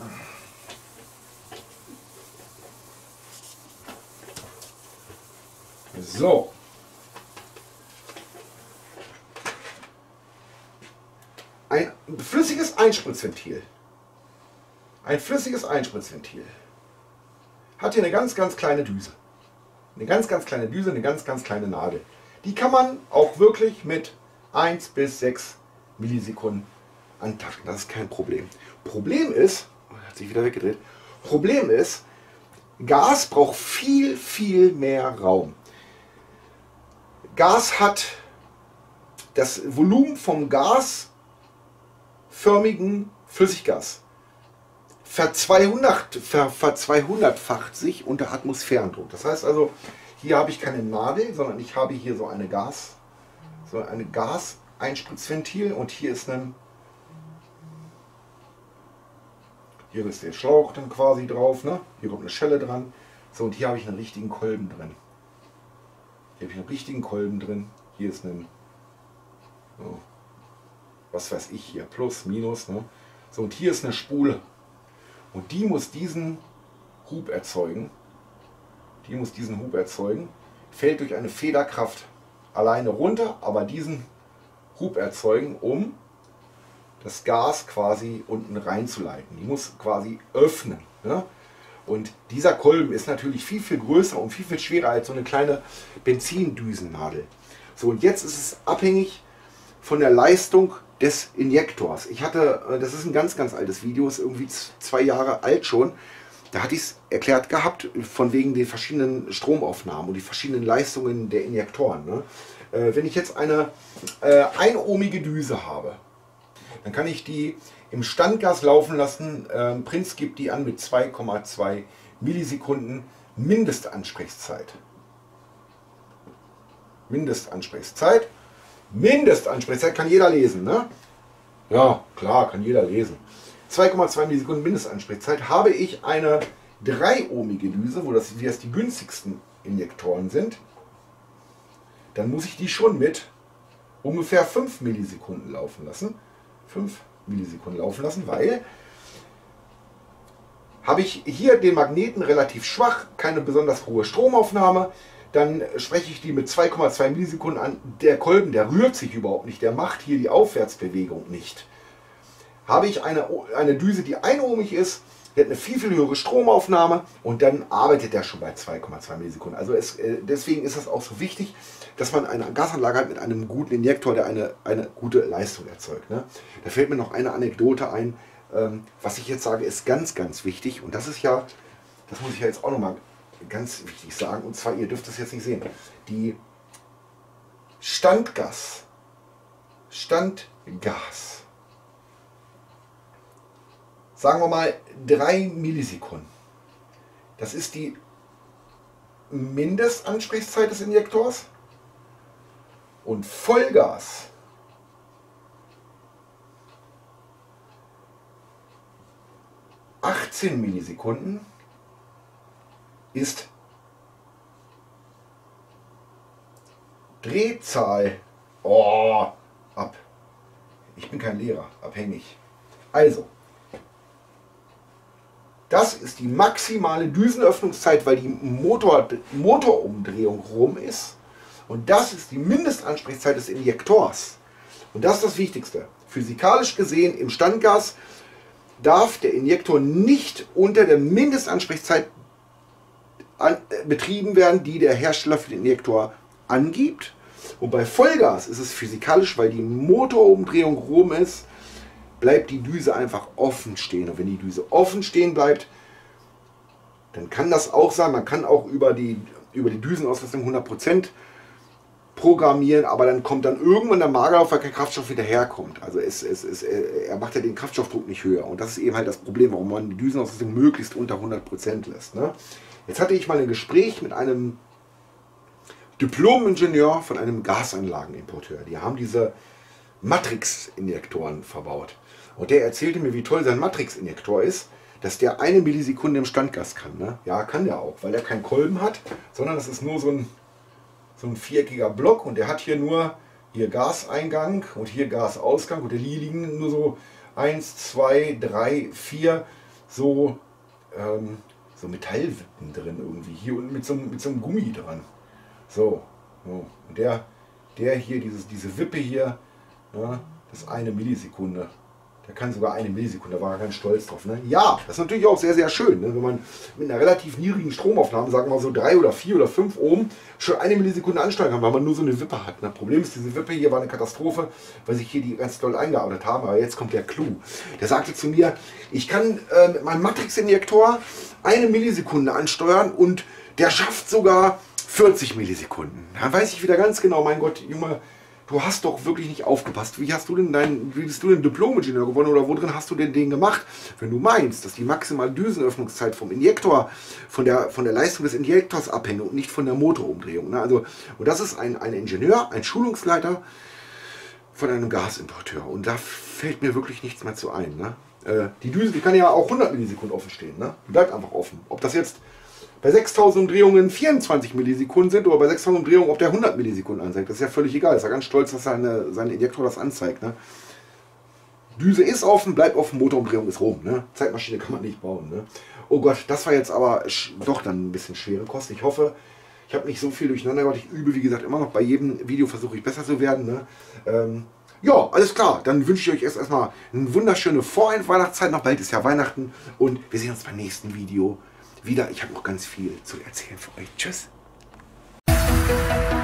So. Ein flüssiges Einspritzventil. Ein flüssiges Einspritzventil hat hier eine ganz, ganz kleine Düse. Eine ganz, ganz kleine Düse, eine ganz, ganz kleine Nadel. Die kann man auch wirklich mit eins bis sechs Millisekunden antasten. Das ist kein Problem. Problem ist, hat sich wieder weggedreht, Problem ist, Gas braucht viel, viel mehr Raum. Gas hat das Volumen vom gasförmigen Flüssiggas verzweihundert, ver, verzweihundertfacht sich unter Atmosphärendruck. Das heißt also, hier habe ich keine Nadel, sondern ich habe hier so eine Gas, so eine Gaseinspritzventil und hier ist ein Hier ist der Schlauch dann quasi drauf, ne? Hier kommt eine Schelle dran. So, und hier habe ich einen richtigen Kolben drin. Hier habe ich einen richtigen Kolben drin. Hier ist ein, so, was weiß ich hier, Plus, Minus, ne? So, und hier ist eine Spule. Und die muss diesen Hub erzeugen. Die muss diesen Hub erzeugen. Fällt durch eine Federkraft alleine runter, aber diesen Hub erzeugen, um das Gas quasi unten reinzuleiten. Die muss quasi öffnen. Ne? Und dieser Kolben ist natürlich viel, viel größer und viel, viel schwerer als so eine kleine Benzindüsennadel. So, und jetzt ist es abhängig von der Leistung des Injektors. Ich hatte, das ist ein ganz, ganz altes Video, ist irgendwie zwei Jahre alt schon. Da hatte ich es erklärt gehabt, von wegen den verschiedenen Stromaufnahmen und die verschiedenen Leistungen der Injektoren. Ne? Äh, wenn ich jetzt eine äh, einohmige Düse habe, dann kann ich die im Standgas laufen lassen. Ähm, Prinz gibt die an mit zwei Komma zwei Millisekunden Mindestansprechzeit. Mindestansprechzeit. Mindestansprechzeit kann jeder lesen, ne? Ja, klar, kann jeder lesen. zwei Komma zwei Millisekunden Mindestansprechzeit. Habe ich eine dreiohmige Düse, wo das, wie das die günstigsten Injektoren sind, dann muss ich die schon mit ungefähr fünf Millisekunden laufen lassen. fünf Millisekunden laufen lassen, weil habe ich hier den Magneten relativ schwach, keine besonders hohe Stromaufnahme, dann spreche ich die mit zwei Komma zwei Millisekunden an. Der Kolben, der rührt sich überhaupt nicht, der macht hier die Aufwärtsbewegung nicht. Habe ich eine, eine Düse, die einohmig ist, der hat eine viel, viel höhere Stromaufnahme und dann arbeitet der schon bei zwei Komma zwei Millisekunden. Also es, deswegen ist es auch so wichtig, dass man eine Gasanlage hat mit einem guten Injektor, der eine, eine gute Leistung erzeugt. Ne? Da fällt mir noch eine Anekdote ein, ähm, was ich jetzt sage, ist ganz, ganz wichtig. Und das ist ja, das muss ich ja jetzt auch nochmal ganz wichtig sagen. Und zwar, ihr dürft das jetzt nicht sehen, die Standgas, Standgas, sagen wir mal drei Millisekunden. Das ist die Mindestansprechzeit des Injektors. Und Vollgas achtzehn Millisekunden ist Drehzahl. Oh, ab. Ich bin kein Lehrer, abhängig. Also, das ist die maximale Düsenöffnungszeit, weil die Motor, Motorumdrehung rum ist. Und das ist die Mindestansprechzeit des Injektors. Und das ist das Wichtigste. Physikalisch gesehen im Standgas darf der Injektor nicht unter der Mindestansprechzeit an, äh, betrieben werden, die der Hersteller für den Injektor angibt. Und bei Vollgas ist es physikalisch, weil die Motorumdrehung rum ist, bleibt die Düse einfach offen stehen. Und wenn die Düse offen stehen bleibt, dann kann das auch sein, man kann auch über die, über die Düsenauslastung hundert Prozent programmieren, aber dann kommt dann irgendwann der Magerlauf, weil kein Kraftstoff wieder herkommt. Also es, es, es, er macht ja den Kraftstoffdruck nicht höher. Und das ist eben halt das Problem, warum man die Düsenauslastung möglichst unter hundert Prozent lässt. Ne? Jetzt hatte ich mal ein Gespräch mit einem Diplom-Ingenieur von einem Gasanlagenimporteur. Die haben diese Matrix-Injektoren verbaut. Und der erzählte mir, wie toll sein Matrix-Injektor ist, dass der eine Millisekunde im Standgas kann. Ne? Ja, kann der auch, weil der keinen Kolben hat, sondern das ist nur so ein, so ein viereckiger Block und der hat hier nur hier Gaseingang und hier Gasausgang und hier liegen nur so eins, zwei, drei, vier so, ähm, so Metallwippen drin irgendwie. Hier unten mit so, mit so einem Gummi dran. So, so. Und der, der hier, dieses, diese Wippe hier, ja, das ist eine Millisekunde. Der kann sogar eine Millisekunde, da war er ganz stolz drauf. Ne? Ja, das ist natürlich auch sehr, sehr schön. Ne? Wenn man mit einer relativ niedrigen Stromaufnahme, sagen wir mal so drei oder vier oder fünf Ohm, schon eine Millisekunde ansteuern kann, weil man nur so eine Wippe hat. Das Problem ist, diese Wippe hier war eine Katastrophe, weil sich hier die ganz doll eingearbeitet haben. Aber jetzt kommt der Clou. Der sagte zu mir, ich kann äh, mit meinem Matrix-Injektor eine Millisekunde ansteuern und der schafft sogar vierzig Millisekunden. Dann weiß ich wieder ganz genau, mein Gott, Junge, du hast doch wirklich nicht aufgepasst. Wie hast du denn dein, wie bist du denn Diplom-Ingenieur geworden oder wo drin hast du denn den gemacht? Wenn du meinst, dass die maximale Düsenöffnungszeit vom Injektor, von der, von der Leistung des Injektors abhängt und nicht von der Motorumdrehung. Ne? Also, und das ist ein, ein Ingenieur, ein Schulungsleiter von einem Gasimporteur. Und da fällt mir wirklich nichts mehr zu ein. Ne? Äh, die Düse, die kann ja auch hundert Millisekunden offen stehen. Ne? Die bleibt einfach offen. Ob das jetzt bei sechstausend Umdrehungen vierundzwanzig Millisekunden sind oder bei sechstausend Umdrehungen, ob der hundert Millisekunden anzeigt. Das ist ja völlig egal. Ist ja ganz stolz, dass seine, sein Injektor das anzeigt. Ne? Düse ist offen, bleibt offen, Motorumdrehung ist rum. Ne? Zeitmaschine kann man nicht bauen. Ne? Oh Gott, das war jetzt aber doch dann ein bisschen schwere Kost. Ich hoffe, ich habe nicht so viel durcheinander gebracht. Ich übe, wie gesagt, immer noch. Bei jedem Video versuche ich besser zu werden. Ne? Ähm, ja, alles klar. Dann wünsche ich euch erst erstmal eine wunderschöne Vorweihnachtszeit. Noch bald ist ja Weihnachten. Und wir sehen uns beim nächsten Video wieder. Ich habe noch ganz viel zu erzählen für euch. Tschüss.